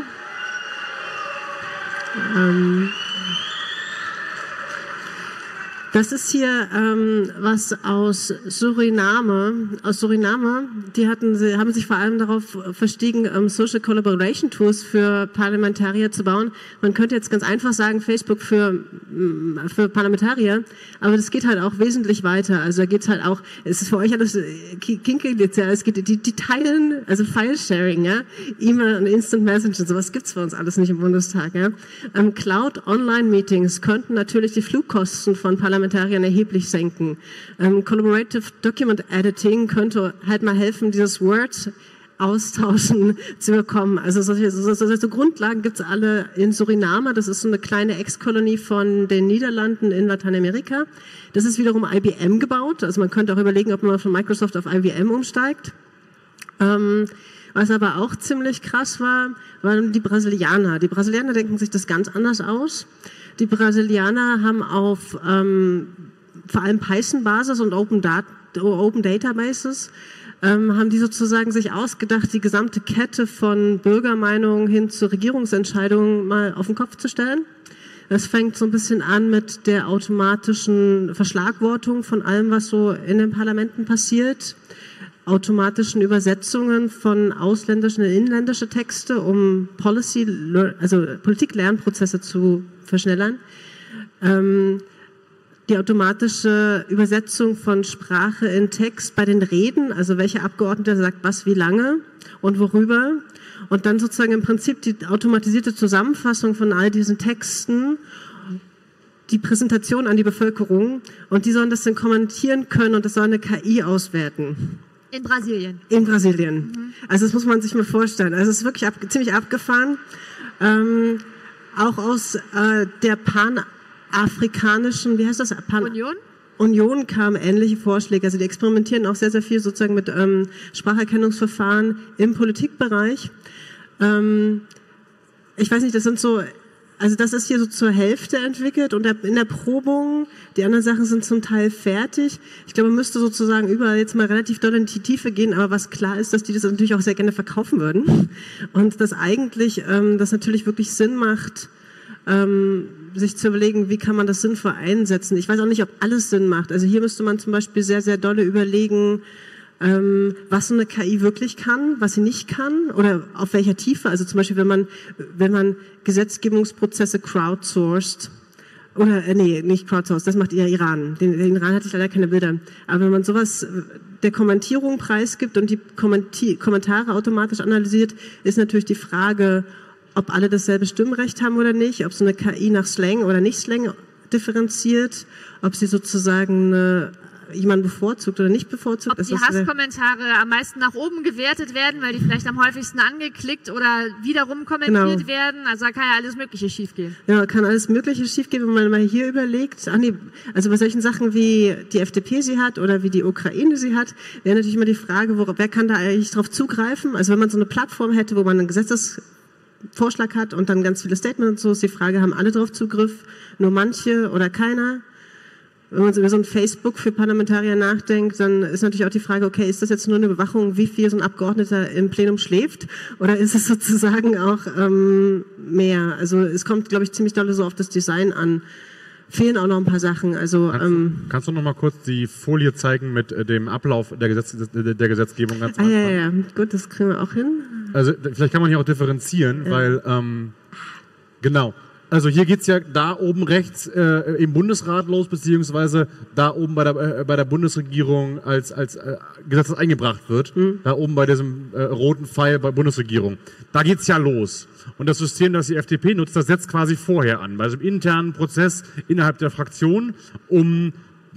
Das ist hier was aus Suriname. Die haben sich vor allem darauf verstiegen, Social Collaboration Tools für Parlamentarier zu bauen. Man könnte jetzt ganz einfach sagen, Facebook für Parlamentarier, aber das geht halt auch wesentlich weiter. Also da geht's halt auch, es ist für euch alles kinky, ja, es geht, die teilen, also File-Sharing, ja, E-Mail und Instant Messaging, sowas gibt's bei uns alles nicht im Bundestag, ja. Cloud-Online-Meetings könnten natürlich die Flugkosten von Parlamentariern erheblich senken. Collaborative Document Editing könnte halt mal helfen, dieses Word austauschen zu bekommen. Also solche Grundlagen gibt's alle in Suriname. Das ist so eine kleine Ex-Kolonie von den Niederlanden in Lateinamerika. Das ist wiederum IBM gebaut. Also man könnte auch überlegen, ob man von Microsoft auf IBM umsteigt. Was aber auch ziemlich krass war, waren die Brasilianer. Die Brasilianer denken sich das ganz anders aus. Die Brasilianer haben auf vor allem Python-Basis und Open Databases haben die sozusagen sich ausgedacht, die gesamte Kette von Bürgermeinungen hin zu Regierungsentscheidungen mal auf den Kopf zu stellen. Das fängt so ein bisschen an mit der automatischen Verschlagwortung von allem, was so in den Parlamenten passiert, automatischen Übersetzungen von ausländischen in inländische Texte, um Politik-Lernprozesse zu verschnellern. Die automatische Übersetzung von Sprache in Text bei den Reden, also welcher Abgeordnete sagt was wie lange und worüber. Und dann sozusagen im Prinzip die automatisierte Zusammenfassung von all diesen Texten, die Präsentation an die Bevölkerung. Und die sollen das dann kommentieren können und das soll eine KI auswerten. In Brasilien? In Brasilien. Also das muss man sich mal vorstellen. Also es ist wirklich ziemlich abgefahren. auch aus der panafrikanischen, wie heißt das? Union kamen ähnliche Vorschläge. Also die experimentieren auch sehr, sehr viel sozusagen mit Spracherkennungsverfahren im Politikbereich. Ich weiß nicht, das sind so, also das ist hier so zur Hälfte entwickelt und in der Probung, die anderen Sachen sind zum Teil fertig. Ich glaube, man müsste sozusagen überall jetzt mal relativ doll in die Tiefe gehen, aber was klar ist, dass die das natürlich auch sehr gerne verkaufen würden und dass eigentlich das natürlich wirklich Sinn macht, sich zu überlegen, wie kann man das sinnvoll einsetzen. Ich weiß auch nicht, ob alles Sinn macht. Also hier müsste man zum Beispiel sehr, sehr dolle überlegen, was so eine KI wirklich kann, was sie nicht kann oder auf welcher Tiefe. Also zum Beispiel, wenn man Gesetzgebungsprozesse crowdsourced oder, nee, nicht crowdsourced, das macht eher Iran. Den Iran hatte ich leider keine Bilder. Aber wenn man sowas der Kommentierung preisgibt und die Kommentare automatisch analysiert, ist natürlich die Frage, ob alle dasselbe Stimmrecht haben oder nicht, ob so eine KI nach Slang oder nicht Slang differenziert, ob sie sozusagen jemanden bevorzugt oder nicht bevorzugt. Ob die Hasskommentare am meisten nach oben gewertet werden, weil die vielleicht am häufigsten angeklickt oder wiederum kommentiert werden. Also da kann ja alles Mögliche schiefgehen. Ja, kann alles Mögliche schiefgehen, wenn man mal hier überlegt. Also bei solchen Sachen wie die FDP sie hat oder wie die Ukraine sie hat, wäre natürlich immer die Frage, wer kann da eigentlich drauf zugreifen? Also wenn man so eine Plattform hätte, wo man einen Gesetzesvorschlag hat und dann ganz viele Statements und so, ist die Frage, haben alle drauf Zugriff, nur manche oder keiner? Wenn man über so ein Facebook für Parlamentarier nachdenkt, dann ist natürlich auch die Frage, okay, ist das jetzt nur eine Überwachung, wie viel so ein Abgeordneter im Plenum schläft? Oder ist es sozusagen auch mehr? Also es kommt, glaube ich, ziemlich doll so auf das Design an. Fehlen auch noch ein paar Sachen. Also, kannst du noch mal kurz die Folie zeigen mit dem Ablauf der Gesetzgebung? Ganz ja. Gut, das kriegen wir auch hin. Also vielleicht kann man hier auch differenzieren, weil, genau. Also hier geht's ja da oben rechts im Bundesrat los, beziehungsweise da oben bei der Bundesregierung als Gesetz, das eingebracht wird. Da oben bei diesem roten Pfeil bei Bundesregierung. Da geht's ja los. Und das System, das die FDP nutzt, das setzt quasi vorher an. Bei so einem internen Prozess innerhalb der Fraktion, um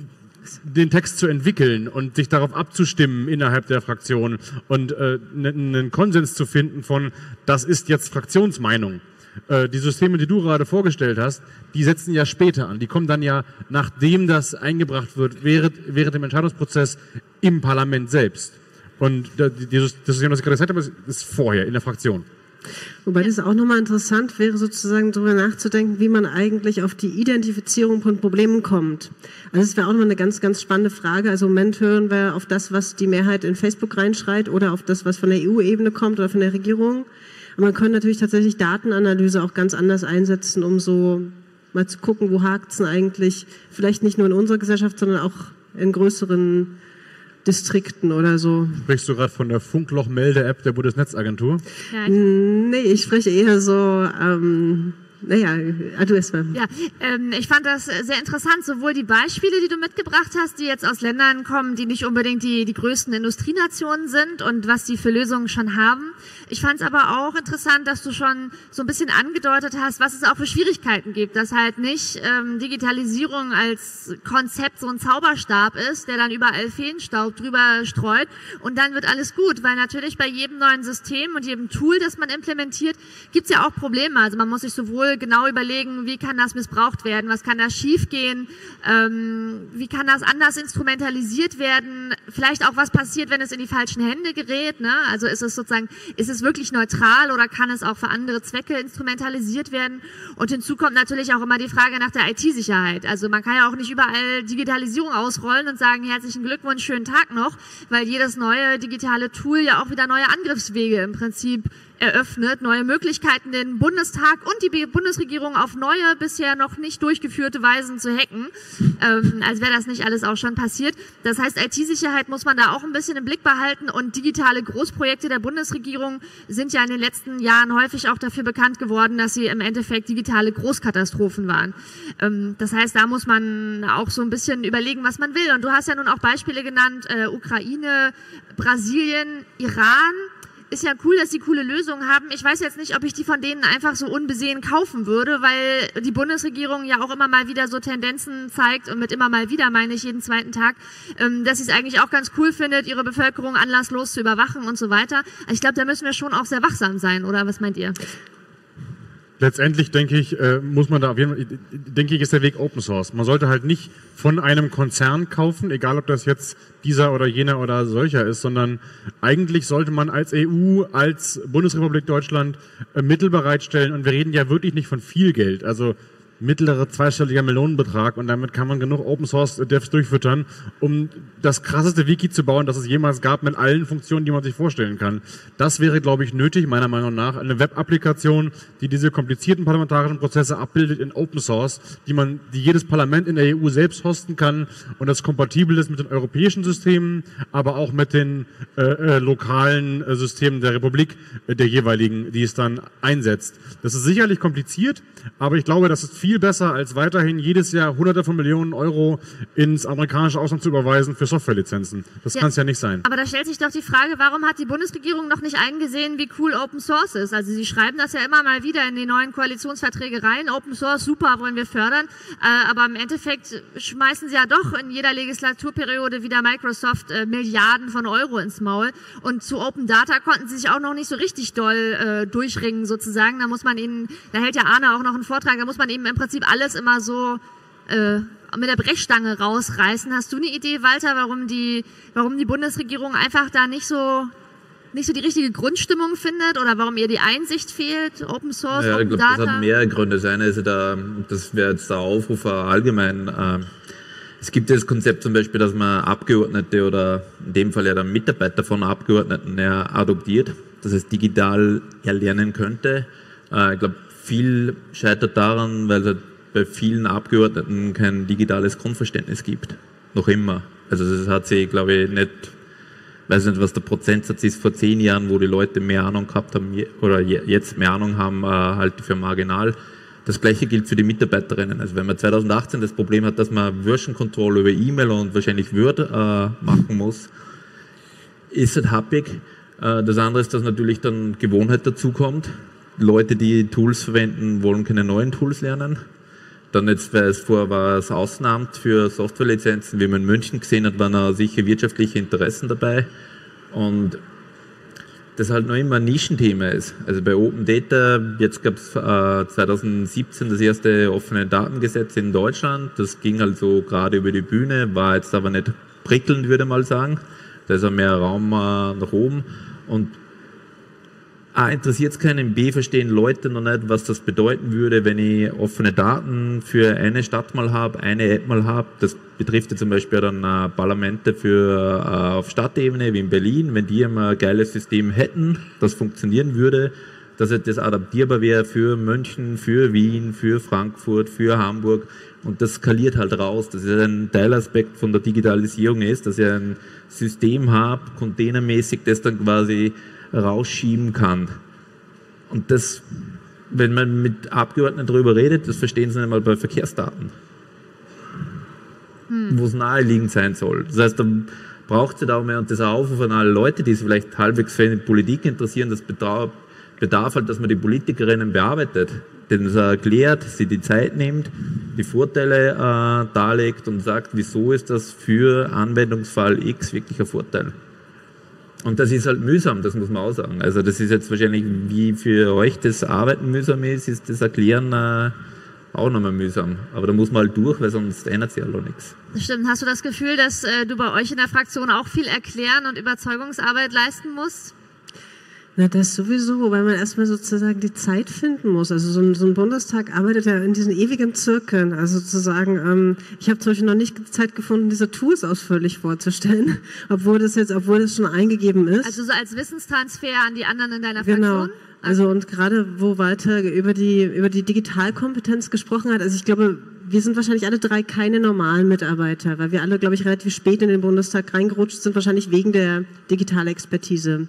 den Text zu entwickeln und sich darauf abzustimmen innerhalb der Fraktion und einen Konsens zu finden von, das ist jetzt Fraktionsmeinung. Die Systeme, die du gerade vorgestellt hast, die setzen ja später an. Die kommen dann ja, nachdem das eingebracht wird, während dem Entscheidungsprozess im Parlament selbst. Und das System, das ich gerade gesagt habe, ist vorher in der Fraktion. Wobei das auch nochmal interessant wäre, sozusagen darüber nachzudenken, wie man eigentlich auf die Identifizierung von Problemen kommt. Also das wäre auch nochmal eine ganz, ganz spannende Frage. Also im Moment hören wir auf das, was die Mehrheit in Facebook reinschreit oder auf das, was von der EU-Ebene kommt oder von der Regierung. Aber man könnte natürlich tatsächlich Datenanalyse auch ganz anders einsetzen, um so mal zu gucken, wo hakt es denn eigentlich, vielleicht nicht nur in unserer Gesellschaft, sondern auch in größeren Distrikten oder so. Sprichst du gerade von der Funkloch-Melde-App der Bundesnetzagentur? Ja, nee, ich spreche eher so, naja, du erst mal. Ja, ich fand das sehr interessant, sowohl die Beispiele, die du mitgebracht hast, die jetzt aus Ländern kommen, die nicht unbedingt die größten Industrienationen sind und was die für Lösungen schon haben. Ich fand es aber auch interessant, dass du schon so ein bisschen angedeutet hast, was es auch für Schwierigkeiten gibt, dass halt nicht Digitalisierung als Konzept so ein Zauberstab ist, der dann überall Feenstaub drüber streut und dann wird alles gut, weil natürlich bei jedem neuen System und jedem Tool, das man implementiert, gibt es ja auch Probleme. Also man muss sich sowohl genau überlegen, wie kann das missbraucht werden, was kann da schiefgehen, wie kann das anders instrumentalisiert werden, vielleicht auch was passiert, wenn es in die falschen Hände gerät, ne? Also ist es wirklich neutral oder kann es auch für andere Zwecke instrumentalisiert werden? Und hinzu kommt natürlich auch immer die Frage nach der IT-Sicherheit. Also man kann ja auch nicht überall Digitalisierung ausrollen und sagen, herzlichen Glückwunsch, schönen Tag noch, weil jedes neue digitale Tool ja auch wieder neue Angriffswege im Prinzip eröffnet, neue Möglichkeiten, den Bundestag und die Bundesregierung auf neue, bisher noch nicht durchgeführte Weisen zu hacken, als wäre das nicht alles auch schon passiert. Das heißt, IT-Sicherheit muss man da auch ein bisschen im Blick behalten und digitale Großprojekte der Bundesregierung sind ja in den letzten Jahren häufig auch dafür bekannt geworden, dass sie im Endeffekt digitale Großkatastrophen waren. Das heißt, da muss man auch so ein bisschen überlegen, was man will. Und du hast ja nun auch Beispiele genannt, Ukraine, Brasilien, Iran. Ist ja cool, dass sie coole Lösungen haben. Ich weiß jetzt nicht, ob ich die von denen einfach so unbesehen kaufen würde, weil die Bundesregierung ja auch immer mal wieder so Tendenzen zeigt und mit immer mal wieder meine ich jeden zweiten Tag, dass sie es eigentlich auch ganz cool findet, ihre Bevölkerung anlasslos zu überwachen und so weiter. Also ich glaube, da müssen wir schon auch sehr wachsam sein, oder was meint ihr? Letztendlich denke ich, ist der Weg Open Source. Man sollte halt nicht von einem Konzern kaufen, egal ob das jetzt dieser oder jener oder solcher ist, sondern eigentlich sollte man als EU, als Bundesrepublik Deutschland Mittel bereitstellen, und wir reden ja wirklich nicht von viel Geld, also mittlere zweistelliger Millionenbetrag, und damit kann man genug Open Source Devs durchfüttern, um das krasseste Wiki zu bauen, das es jemals gab, mit allen Funktionen, die man sich vorstellen kann. Das wäre, glaube ich, nötig, meiner Meinung nach, eine Web-Applikation, die diese komplizierten parlamentarischen Prozesse abbildet in Open Source, die jedes Parlament in der EU selbst hosten kann und das kompatibel ist mit den europäischen Systemen, aber auch mit den lokalen Systemen der Republik, der jeweiligen, die es dann einsetzt. Das ist sicherlich kompliziert, aber ich glaube, das ist viel besser, als weiterhin jedes Jahr Hunderte von Millionen Euro ins amerikanische Ausland zu überweisen für Softwarelizenzen. Das kann es ja nicht sein. Aber da stellt sich doch die Frage, warum hat die Bundesregierung noch nicht eingesehen, wie cool Open Source ist? Also sie schreiben das ja immer mal wieder in die neuen Koalitionsverträge rein. Open Source, super, wollen wir fördern. Aber im Endeffekt schmeißen sie ja doch in jeder Legislaturperiode wieder Microsoft Milliarden von Euro ins Maul. Und zu Open Data konnten sie sich auch noch nicht so richtig doll durchringen sozusagen. Da hält ja Arne auch noch einen Vortrag, da muss man eben im Prinzip alles immer so mit der Brechstange rausreißen. Hast du eine Idee, Walter, warum die Bundesregierung einfach da nicht so die richtige Grundstimmung findet, oder warum ihr die Einsicht fehlt? Open Source, ja, Open ich glaube, Data? das hat mehrere Gründe. Das eine ist das wäre jetzt der Aufruf allgemein. Es gibt ja das Konzept zum Beispiel, dass man Abgeordnete oder in dem Fall ja dann Mitarbeiter von Abgeordneten adoptiert, dass es digital erlernen könnte. Ich glaube, viel scheitert daran, weil es bei vielen Abgeordneten kein digitales Grundverständnis gibt. Noch immer. Also das hat sich, glaube ich, nicht, weiß nicht, was der Prozentsatz ist, vor 10 Jahren, wo die Leute mehr Ahnung gehabt haben oder jetzt mehr Ahnung haben, halt für marginal. Das Gleiche gilt für die Mitarbeiterinnen. Also wenn man 2018 das Problem hat, dass man Version Control über E-Mail und wahrscheinlich Word machen muss, ist es happig. Das andere ist, dass natürlich dann Gewohnheit dazukommt. Leute, die Tools verwenden, wollen keine neuen Tools lernen. Dann jetzt, weil es vorher war das Außenamt für Softwarelizenzen, wie man in München gesehen hat, waren auch sicher wirtschaftliche Interessen dabei. Und das halt noch immer ein Nischenthema ist. Also bei Open Data, jetzt gab es 2017 das erste offene Datengesetz in Deutschland. Das ging also gerade über die Bühne, war jetzt aber nicht prickelnd, würde ich mal sagen. Da ist auch mehr Raum nach oben. Und A, interessiert es keinen, B, verstehen Leute noch nicht, was das bedeuten würde, wenn ich offene Daten für eine Stadt mal habe, eine App mal habe. Das betrifft ja zum Beispiel dann Parlamente auf Stadtebene, wie in Berlin. Wenn die immer ein geiles System hätten, das funktionieren würde, dass das adaptierbar wäre für München, für Wien, für Frankfurt, für Hamburg. Und das skaliert halt raus. Das ist ein Teilaspekt von der Digitalisierung ist, dass ich ein System habe, containermäßig, das dann quasi rausschieben kann. Und das, wenn man mit Abgeordneten darüber redet, das verstehen sie nicht mal bei Verkehrsdaten. Wo es naheliegend sein soll. Das heißt, da braucht es da auch mehr, und das Aufruf an alle Leute, die sich vielleicht halbwegs für die Politik interessieren, das bedarf halt, dass man die Politikerinnen bearbeitet, denen es erklärt, sie die Zeit nimmt, die Vorteile darlegt und sagt, wieso ist das für Anwendungsfall X wirklich ein Vorteil. Und das ist halt mühsam, das muss man auch sagen. Also das ist jetzt wahrscheinlich, wie für euch das Arbeiten mühsam ist das Erklären auch nochmal mühsam. Aber da muss man halt durch, weil sonst ändert sich ja auch nichts. Das stimmt. Hast du das Gefühl, dass du bei euch in der Fraktion auch viel erklären und Überzeugungsarbeit leisten musst? Na, das sowieso, weil man erstmal sozusagen die Zeit finden muss. Also so ein Bundestag arbeitet ja in diesen ewigen Zirkeln. Also sozusagen, ich habe zum Beispiel noch nicht Zeit gefunden, diese Tools ausführlich vorzustellen, obwohl das schon eingegeben ist. Also so als Wissenstransfer an die anderen in deiner Genau. Fraktion? Also und gerade wo Walter über die Digitalkompetenz gesprochen hat, also ich glaube, wir sind wahrscheinlich alle drei keine normalen Mitarbeiter, weil wir alle, glaube ich, relativ spät in den Bundestag reingerutscht sind, wahrscheinlich wegen der Digitalexpertise.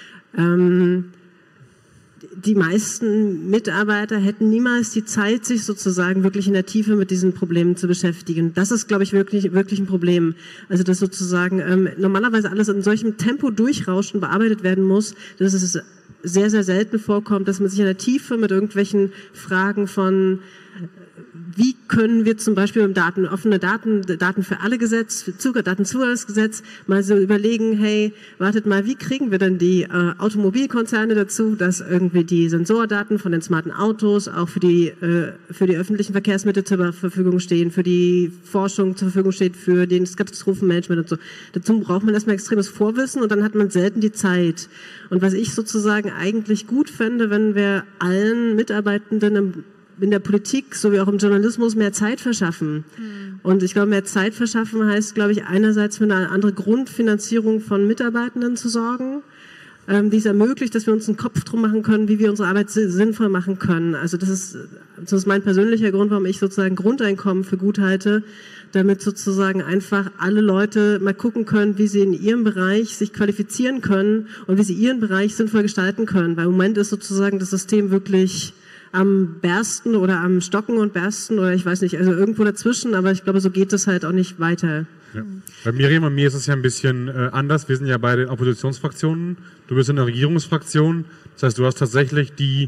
Die meisten Mitarbeiter hätten niemals die Zeit, sich sozusagen wirklich in der Tiefe mit diesen Problemen zu beschäftigen. Das ist, glaube ich, wirklich ein Problem. Also, dass sozusagen normalerweise alles in solchem Tempo durchrauscht und bearbeitet werden muss, dass es sehr, sehr selten vorkommt, dass man sich in der Tiefe mit irgendwelchen Fragen von wie können wir zum Beispiel im offene Daten für alle Gesetz, Datenzugangsgesetz mal so überlegen, hey, wartet mal, wie kriegen wir denn die Automobilkonzerne dazu, dass irgendwie die Sensordaten von den smarten Autos auch für die öffentlichen Verkehrsmittel zur Verfügung stehen, für die Forschung zur Verfügung steht, für das Katastrophenmanagement und so. Dazu braucht man erstmal extremes Vorwissen und dann hat man selten die Zeit. Und was ich sozusagen eigentlich gut fände, wenn wir allen Mitarbeitenden in der Politik sowie auch im Journalismus mehr Zeit verschaffen. Und ich glaube, mehr Zeit verschaffen heißt, glaube ich, einerseits für eine andere Grundfinanzierung von Mitarbeitenden zu sorgen, die es ermöglicht, dass wir uns einen Kopf drum machen können, wie wir unsere Arbeit sinnvoll machen können. Also das ist mein persönlicher Grund, warum ich sozusagen Grundeinkommen für gut halte, damit sozusagen einfach alle Leute mal gucken können, wie sie in ihrem Bereich sich qualifizieren können und wie sie ihren Bereich sinnvoll gestalten können. Weil im Moment ist sozusagen das System wirklich am Bersten oder am Stocken und Bersten oder ich weiß nicht, also irgendwo dazwischen, aber ich glaube, so geht es halt auch nicht weiter. Ja. Bei Miriam und mir ist es ja ein bisschen anders. Wir sind ja beide in Oppositionsfraktionen. Du bist in der Regierungsfraktion. Das heißt, du hast tatsächlich die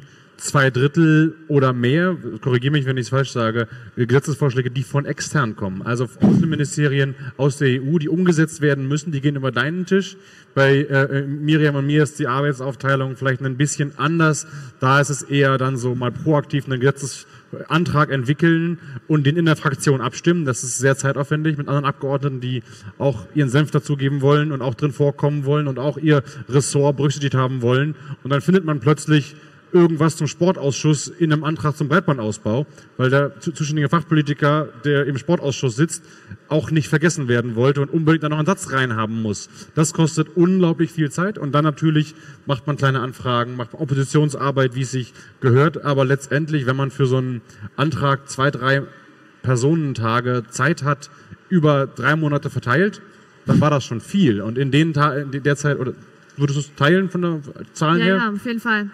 2/3 oder mehr, korrigiere mich, wenn ich es falsch sage, Gesetzesvorschläge, die von extern kommen. Also aus den Ministerien, aus der EU, die umgesetzt werden müssen, die gehen über deinen Tisch. Bei Miriam und mir ist die Arbeitsaufteilung vielleicht ein bisschen anders. Da ist es eher dann so mal proaktiv einen Gesetzesantrag entwickeln und den in der Fraktion abstimmen. Das ist sehr zeitaufwendig mit anderen Abgeordneten, die auch ihren Senf dazugeben wollen und auch drin vorkommen wollen und auch ihr Ressort berücksichtigt haben wollen. Und dann findet man plötzlich irgendwas zum Sportausschuss in einem Antrag zum Breitbandausbau, weil der zuständige Fachpolitiker, der im Sportausschuss sitzt, auch nicht vergessen werden wollte und unbedingt da noch einen Satz reinhaben muss. Das kostet unglaublich viel Zeit und dann natürlich macht man kleine Anfragen, macht Oppositionsarbeit, wie es sich gehört, aber letztendlich, wenn man für so einen Antrag 2-3 Personentage Zeit hat, über 3 Monate verteilt, dann war das schon viel. Und in der Zeit, oder würdest du es teilen von der Zahlen her? Ja, auf jeden Fall.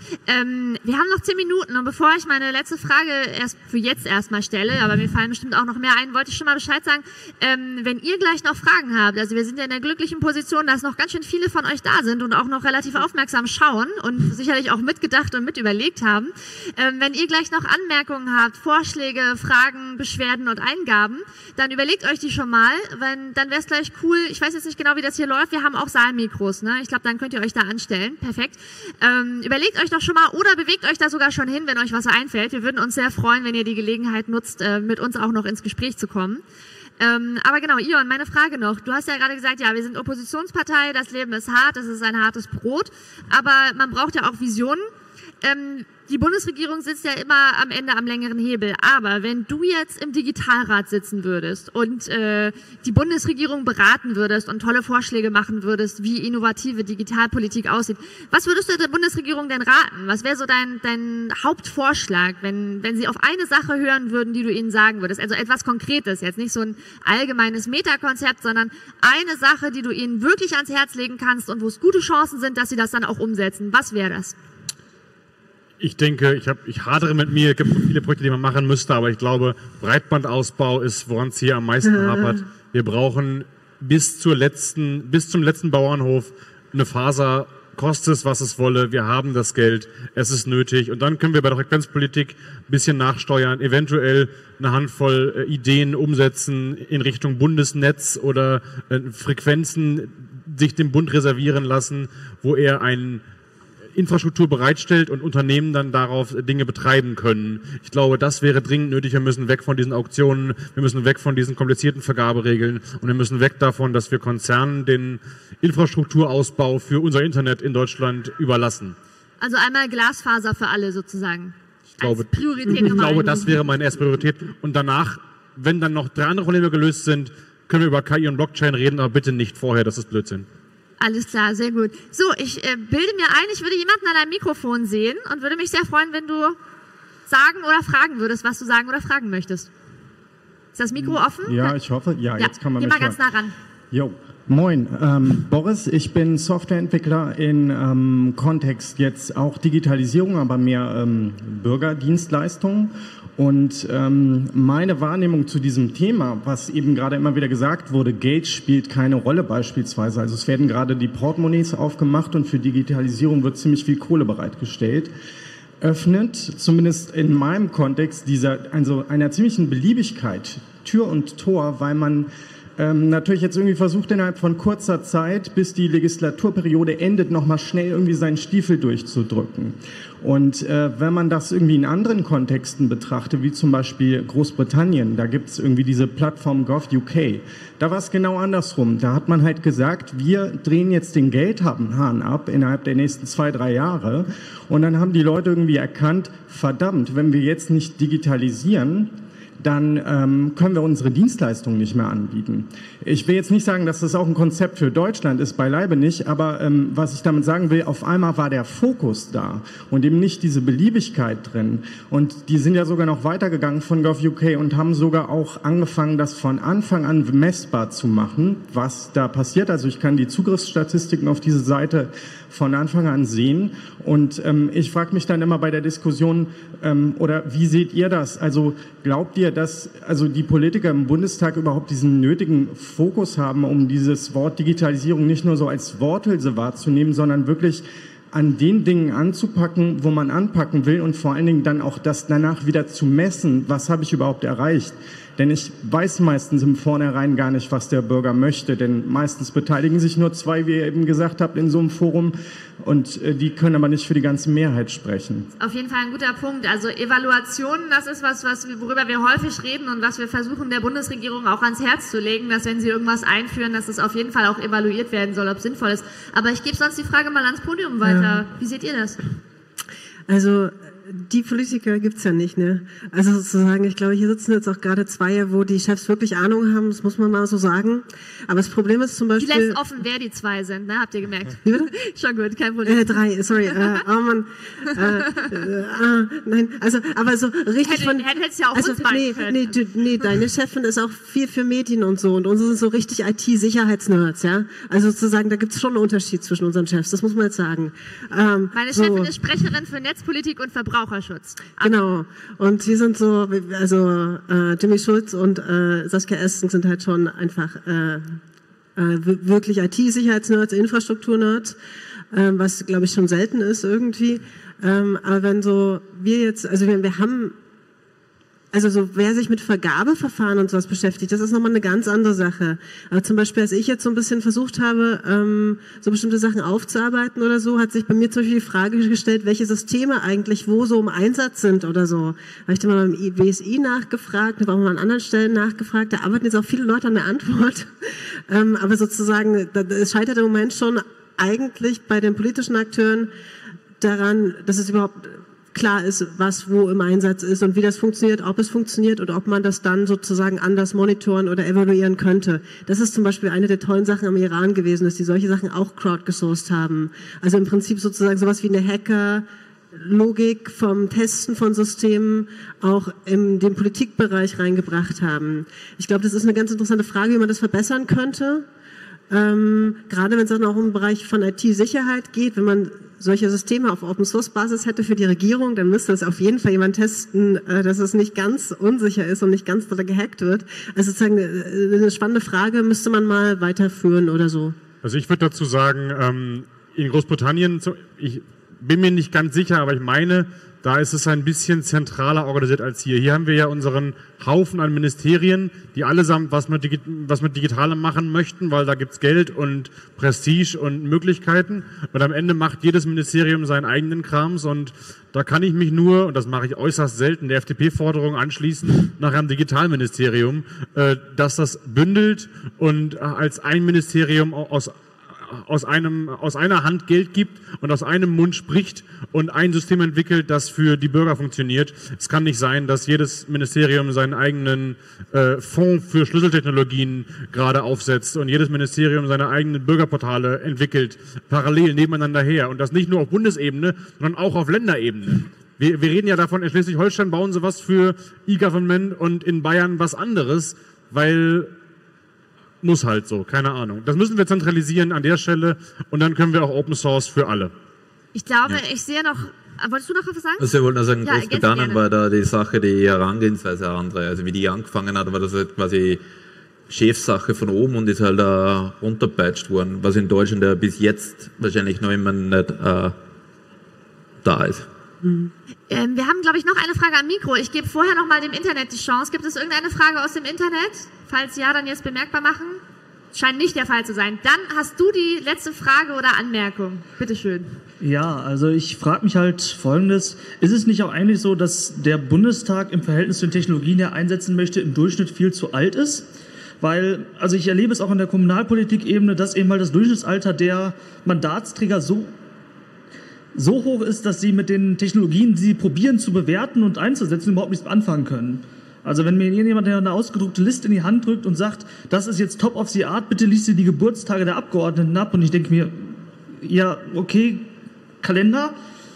Wir haben noch 10 Minuten und bevor ich meine letzte Frage erstmal stelle, aber mir fallen bestimmt auch noch mehr ein, wollte ich schon mal Bescheid sagen, wenn ihr gleich noch Fragen habt, also wir sind ja in der glücklichen Position, dass noch ganz schön viele von euch da sind und auch noch relativ aufmerksam schauen und sicherlich auch mitgedacht und mit überlegt haben. Wenn ihr gleich noch Anmerkungen habt, Vorschläge, Fragen, Beschwerden und Eingaben, dann überlegt euch die schon mal, dann wäre es gleich cool, ich weiß jetzt nicht genau, wie das hier läuft, wir haben auch Saalmikros, ne? Ich glaube, dann könnt ihr euch da anstellen, perfekt. Überlegt euch doch schon mal oder bewegt euch da sogar schon hin, wenn euch was einfällt. Wir würden uns sehr freuen, wenn ihr die Gelegenheit nutzt, mit uns auch noch ins Gespräch zu kommen. Aber genau, Ion, meine Frage noch. Du hast ja gerade gesagt, ja, wir sind Oppositionspartei, das Leben ist hart, es ist ein hartes Brot, aber man braucht ja auch Visionen. Die Bundesregierung sitzt ja immer am Ende am längeren Hebel. Aber wenn du jetzt im Digitalrat sitzen würdest und die Bundesregierung beraten würdest und tolle Vorschläge machen würdest, wie innovative Digitalpolitik aussieht, was würdest du der Bundesregierung denn raten? Was wäre so dein Hauptvorschlag, wenn sie auf eine Sache hören würden, die du ihnen sagen würdest? Also etwas Konkretes, jetzt nicht so ein allgemeines Metakonzept, sondern eine Sache, die du ihnen wirklich ans Herz legen kannst und wo es gute Chancen sind, dass sie das dann auch umsetzen. Was wäre das? Ich denke, ich hadere mit mir, es gibt so viele Projekte, die man machen müsste, aber ich glaube, Breitbandausbau ist, woran es hier am meisten hapert. Wir brauchen bis zum letzten Bauernhof eine Faser, kostet es, was es wolle, wir haben das Geld, es ist nötig. Und dann können wir bei der Frequenzpolitik ein bisschen nachsteuern, eventuell eine Handvoll Ideen umsetzen in Richtung Bundesnetz oder Frequenzen sich dem Bund reservieren lassen, wo er einen Infrastruktur bereitstellt und Unternehmen dann darauf Dinge betreiben können. Ich glaube, das wäre dringend nötig. Wir müssen weg von diesen Auktionen, wir müssen weg von diesen komplizierten Vergaberegeln und wir müssen weg davon, dass wir Konzernen den Infrastrukturausbau für unser Internet in Deutschland überlassen. Also einmal Glasfaser für alle sozusagen. Ich glaube, das wäre meine erste Priorität. Und danach, wenn dann noch 3 andere Probleme gelöst sind, können wir über KI und Blockchain reden, aber bitte nicht vorher, das ist Blödsinn. Alles klar, sehr gut. So, ich bilde mir ein, ich würde jemanden an einem Mikrofon sehen und würde mich sehr freuen, wenn du sagen oder fragen würdest, was du sagen oder fragen möchtest. Ist das Mikro offen? Ja, ich hoffe. Ja, jetzt kann man mich hören. Geh mal ganz nah ran. Jo. Moin, Boris, ich bin Softwareentwickler in Kontext jetzt auch Digitalisierung, aber mehr Bürgerdienstleistungen. Und meine Wahrnehmung zu diesem Thema, was eben gerade immer wieder gesagt wurde, Geld spielt keine Rolle beispielsweise. Also es werden gerade die Portemonnaies aufgemacht und für Digitalisierung wird ziemlich viel Kohle bereitgestellt. öffnet, zumindest in meinem Kontext, einer ziemlichen Beliebigkeit Tür und Tor, weil man natürlich jetzt irgendwie versucht, innerhalb von kurzer Zeit, bis die Legislaturperiode endet, nochmal schnell irgendwie seinen Stiefel durchzudrücken. Und wenn man das irgendwie in anderen Kontexten betrachtet, wie zum Beispiel Großbritannien, da gibt es irgendwie diese Plattform gov.uk, da war es genau andersrum. Da hat man halt gesagt, wir drehen jetzt den Geldhahn ab innerhalb der nächsten 2-3 Jahre. Und dann haben die Leute irgendwie erkannt, verdammt, wenn wir jetzt nicht digitalisieren, dann können wir unsere Dienstleistungen nicht mehr anbieten. Ich will jetzt nicht sagen, dass das auch ein Konzept für Deutschland ist, beileibe nicht, aber was ich damit sagen will, auf einmal war der Fokus da und eben nicht diese Beliebigkeit drin. Und die sind ja sogar noch weitergegangen von gov.uk und haben sogar auch angefangen, das von Anfang an messbar zu machen, was da passiert. Also ich kann die Zugriffsstatistiken auf diese Seite von Anfang an sehen. Und ich frage mich dann immer bei der Diskussion, oder wie seht ihr das? Also glaubt ihr, dass also die Politiker im Bundestag überhaupt diesen nötigen Fokus haben, um dieses Wort Digitalisierung nicht nur so als Worthülse wahrzunehmen, sondern wirklich an den Dingen anzupacken, wo man anpacken will und vor allen Dingen dann auch das danach wieder zu messen, was habe ich überhaupt erreicht? Denn ich weiß meistens im Vornherein gar nicht, was der Bürger möchte, denn meistens beteiligen sich nur 2, wie ihr eben gesagt habt, in so einem Forum und die können aber nicht für die ganze Mehrheit sprechen. Auf jeden Fall ein guter Punkt. Also Evaluationen, das ist was, worüber wir häufig reden und was wir versuchen der Bundesregierung auch ans Herz zu legen, dass wenn sie irgendwas einführen, dass es auf jeden Fall auch evaluiert werden soll, ob es sinnvoll ist. Aber ich gebe sonst die Frage mal ans Podium weiter. Ja. Wie seht ihr das? Also die Politiker gibt's ja nicht, ne? Also sozusagen, ich glaube, hier sitzen jetzt auch gerade 2, wo die Chefs wirklich Ahnung haben, das muss man mal so sagen. Aber das Problem ist zum Beispiel... Die lässt offen, wer die 2 sind, ne? Habt ihr gemerkt? Schon gut, kein Problem. 3, sorry. Oh Mann. Nein, also, aber so richtig von... Hättest ja auch uns meinen können. Nee, deine Chefin ist auch viel für Medien und so. Und unsere sind so richtig IT-Sicherheitsnerds, ja? Also sozusagen, da gibt's schon einen Unterschied zwischen unseren Chefs, das muss man jetzt sagen. Meine Chefin ist Sprecherin für Netzpolitik und Verbraucherschutz. Genau. Und sie sind so, also Jimmy Schulz und Saskia Esken sind halt schon einfach wirklich IT-Sicherheitsnerds, Infrastrukturnerds, was glaube ich schon selten ist irgendwie. Aber wenn so wir jetzt, also wir haben, also so wer sich mit Vergabeverfahren und sowas beschäftigt, das ist nochmal eine ganz andere Sache. Aber zum Beispiel, als ich jetzt so ein bisschen versucht habe, so bestimmte Sachen aufzuarbeiten oder so, hat sich bei mir zum Beispiel die Frage gestellt, welche Systeme eigentlich wo so im Einsatz sind oder so. Habe ich dann mal beim BSI nachgefragt, habe auch mal an anderen Stellen nachgefragt, da arbeiten jetzt auch viele Leute an der Antwort. Aber sozusagen, es scheitert im Moment schon eigentlich bei den politischen Akteuren daran, dass es überhaupt klar ist, was wo im Einsatz ist und wie das funktioniert, ob es funktioniert und ob man das dann sozusagen anders monitoren oder evaluieren könnte. Das ist zum Beispiel eine der tollen Sachen am Iran gewesen, dass die solche Sachen auch crowdgesourced haben. Also im Prinzip sozusagen sowas wie eine Hacker-Logik vom Testen von Systemen auch in den Politikbereich reingebracht haben. Ich glaube, das ist eine ganz interessante Frage, wie man das verbessern könnte. Gerade wenn es dann auch im Bereich von IT-Sicherheit geht, wenn man solche Systeme auf Open-Source-Basis hätte für die Regierung, dann müsste es auf jeden Fall jemand testen, dass es nicht ganz unsicher ist und nicht ganz gehackt wird. Also sozusagen eine spannende Frage, müsste man mal weiterführen oder so. Also ich würde dazu sagen, in Großbritannien, ich bin mir nicht ganz sicher, aber ich meine, da ist es ein bisschen zentraler organisiert als hier. Hier haben wir ja unseren Haufen an Ministerien, die allesamt was mit Digitalem machen möchten, weil da gibt's Geld und Prestige und Möglichkeiten. Und am Ende macht jedes Ministerium seinen eigenen Krams. Und da kann ich mich nur, und das mache ich äußerst selten, der FDP-Forderung anschließen nach einem Digitalministerium, dass das bündelt und als ein Ministerium aus einer Hand Geld gibt und aus einem Mund spricht und ein System entwickelt, das für die Bürger funktioniert. Es kann nicht sein, dass jedes Ministerium seinen eigenen Fonds für Schlüsseltechnologien gerade aufsetzt und jedes Ministerium seine eigenen Bürgerportale entwickelt, parallel nebeneinander her. Und das nicht nur auf Bundesebene, sondern auch auf Länderebene. Wir reden ja davon, in Schleswig-Holstein bauen sie was für E-Government und in Bayern was anderes, weil muss halt so, keine Ahnung. Das müssen wir zentralisieren an der Stelle und dann können wir auch Open Source für alle. Ich glaube, ich sehe noch, wolltest du noch was sagen? Also wir wollten nur sagen, ja, Großbritannien war da die Sache, die Herangehensweise andere. Also wie die angefangen hat, war das halt quasi Chefsache von oben und ist halt runterpeitscht worden, was in Deutschland bis jetzt wahrscheinlich noch immer nicht da ist. Wir haben, glaube ich, noch eine Frage am Mikro. Ich gebe vorher noch mal dem Internet die Chance. Gibt es irgendeine Frage aus dem Internet? Falls ja, dann jetzt bemerkbar machen. Scheint nicht der Fall zu sein. Dann hast du die letzte Frage oder Anmerkung. Bitte schön. Ja, also ich frage mich halt Folgendes. Ist es nicht auch eigentlich so, dass der Bundestag im Verhältnis zu den Technologien, die er einsetzen möchte, im Durchschnitt viel zu alt ist? Weil, also ich erlebe es auch in der Kommunalpolitik-Ebene, dass eben halt das Durchschnittsalter der Mandatsträger so hoch ist, dass sie mit den Technologien, die sie probieren zu bewerten und einzusetzen, überhaupt nichts anfangen können. Also wenn mir jemand eine ausgedruckte Liste in die Hand drückt und sagt, das ist jetzt top of the art, bitte liest dir die Geburtstage der Abgeordneten ab, und ich denke mir, ja, okay, Kalender.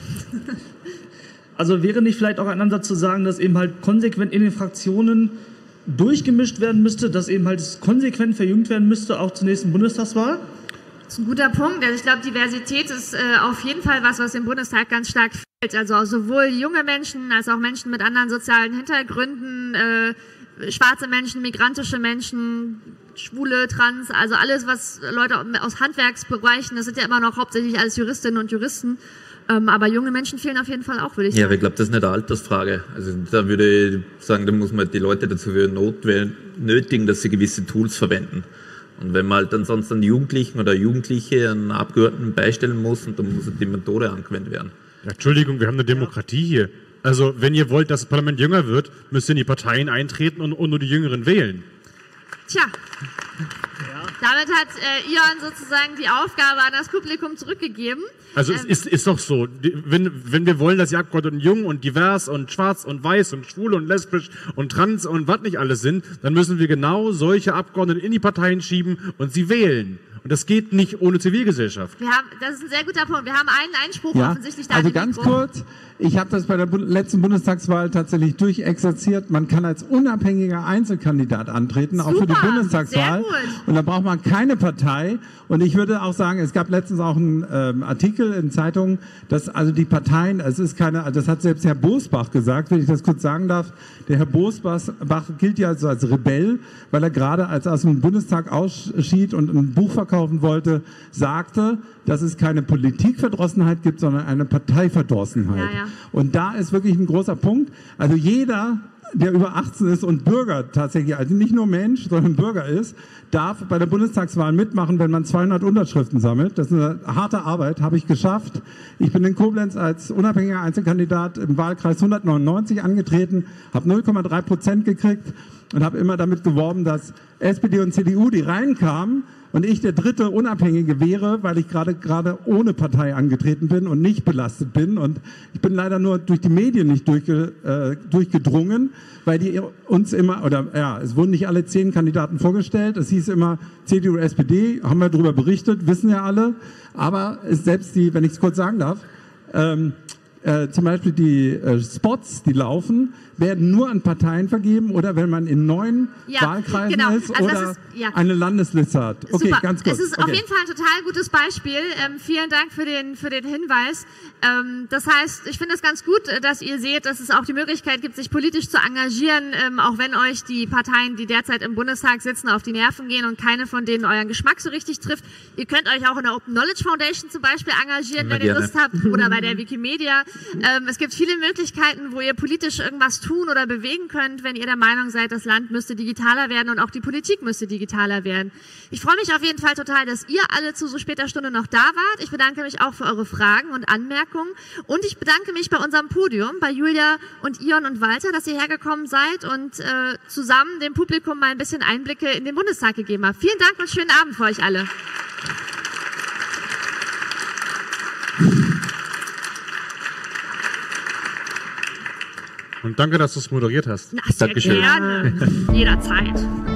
Also wäre nicht vielleicht auch ein Ansatz zu sagen, dass eben halt konsequent in den Fraktionen durchgemischt werden müsste, dass eben halt konsequent verjüngt werden müsste, auch zur nächsten Bundestagswahl? Das ist ein guter Punkt. Also ich glaube, Diversität ist auf jeden Fall was im Bundestag ganz stark fehlt. Also auch sowohl junge Menschen als auch Menschen mit anderen sozialen Hintergründen, schwarze Menschen, migrantische Menschen, Schwule, Trans, also alles, was Leute aus Handwerksbereichen, das sind ja immer noch hauptsächlich alles Juristinnen und Juristen. Aber junge Menschen fehlen auf jeden Fall auch, würde ich sagen. Ja, aber ich glaube, das ist nicht eine Altersfrage. Also da würde ich sagen, da muss man die Leute dazu nötigen, dass sie gewisse Tools verwenden. Und wenn man halt ansonsten Jugendlichen oder Jugendliche einen Abgeordneten beistellen muss, und dann muss die Methode angewendet werden. Ja, Entschuldigung, wir haben eine Demokratie hier. Also wenn ihr wollt, dass das Parlament jünger wird, müsst ihr in die Parteien eintreten und nur die Jüngeren wählen. Tja, damit hat Ion sozusagen die Aufgabe an das Publikum zurückgegeben. Also es ist doch so, wenn wir wollen, dass die Abgeordneten jung und divers und schwarz und weiß und schwul und lesbisch und trans und was nicht alles sind, dann müssen wir genau solche Abgeordneten in die Parteien schieben und sie wählen. Und das geht nicht ohne Zivilgesellschaft. Das ist ein sehr guter Punkt. Wir haben einen Einspruch offensichtlich da. Also ganz kurz, ich habe das bei der letzten Bundestagswahl tatsächlich durchexerziert. Man kann als unabhängiger Einzelkandidat antreten, auch für die Bundestagswahl. Sehr gut. Und da braucht man keine Partei. Und ich würde auch sagen, es gab letztens auch einen Artikel in Zeitungen, dass also die Parteien, es ist keine, das hat selbst Herr Bosbach gesagt, wenn ich das kurz sagen darf. Der Herr Bosbach gilt ja also als Rebell, weil er gerade als er aus dem Bundestag ausschied und ein Buch verkaufen wollte, sagte, dass es keine Politikverdrossenheit gibt, sondern eine Parteiverdrossenheit. Ja. Und da ist wirklich ein großer Punkt. Also jeder, der über 18 ist und Bürger tatsächlich, also nicht nur Mensch, sondern Bürger ist, darf bei der Bundestagswahl mitmachen, wenn man 200 Unterschriften sammelt. Das ist eine harte Arbeit, habe ich geschafft. Ich bin in Koblenz als unabhängiger Einzelkandidat im Wahlkreis 199 angetreten, habe 0,3% gekriegt und habe immer damit geworben, dass SPD und CDU, die reinkamen, und ich der dritte Unabhängige wäre, weil ich gerade ohne Partei angetreten bin und nicht belastet bin. Und ich bin leider nur durch die Medien nicht durchgedrungen, weil die uns immer, es wurden nicht alle 10 Kandidaten vorgestellt. Es hieß immer CDU, SPD, haben wir darüber berichtet, wissen ja alle. Aber selbst die, wenn ich es kurz sagen darf, zum Beispiel die Spots, die laufen, werden nur an Parteien vergeben oder wenn man in 9 Wahlkreisen ist also oder eine Landesliste hat. Okay, super. Ganz kurz. Es ist auf jeden Fall ein total gutes Beispiel. Vielen Dank für den Hinweis. Das heißt, ich finde es ganz gut, dass ihr seht, dass es auch die Möglichkeit gibt, sich politisch zu engagieren, auch wenn euch die Parteien, die derzeit im Bundestag sitzen, auf die Nerven gehen und keine von denen euren Geschmack so richtig trifft. Ihr könnt euch auch in der Open Knowledge Foundation zum Beispiel engagieren, wenn ihr Lust habt, oder bei der Wikimedia. Es gibt viele Möglichkeiten, wo ihr politisch irgendwas tun oder bewegen könnt, wenn ihr der Meinung seid, das Land müsste digitaler werden und auch die Politik müsste digitaler werden. Ich freue mich auf jeden Fall total, dass ihr alle zu so später Stunde noch da wart. Ich bedanke mich auch für eure Fragen und Anmerkungen und ich bedanke mich bei unserem Podium, bei Julia und Ion und Walter, dass ihr hergekommen seid und zusammen dem Publikum mal ein bisschen Einblicke in den Bundestag gegeben habt. Vielen Dank und schönen Abend für euch alle. Und danke, dass du es moderiert hast. Na, sehr gerne. Jederzeit.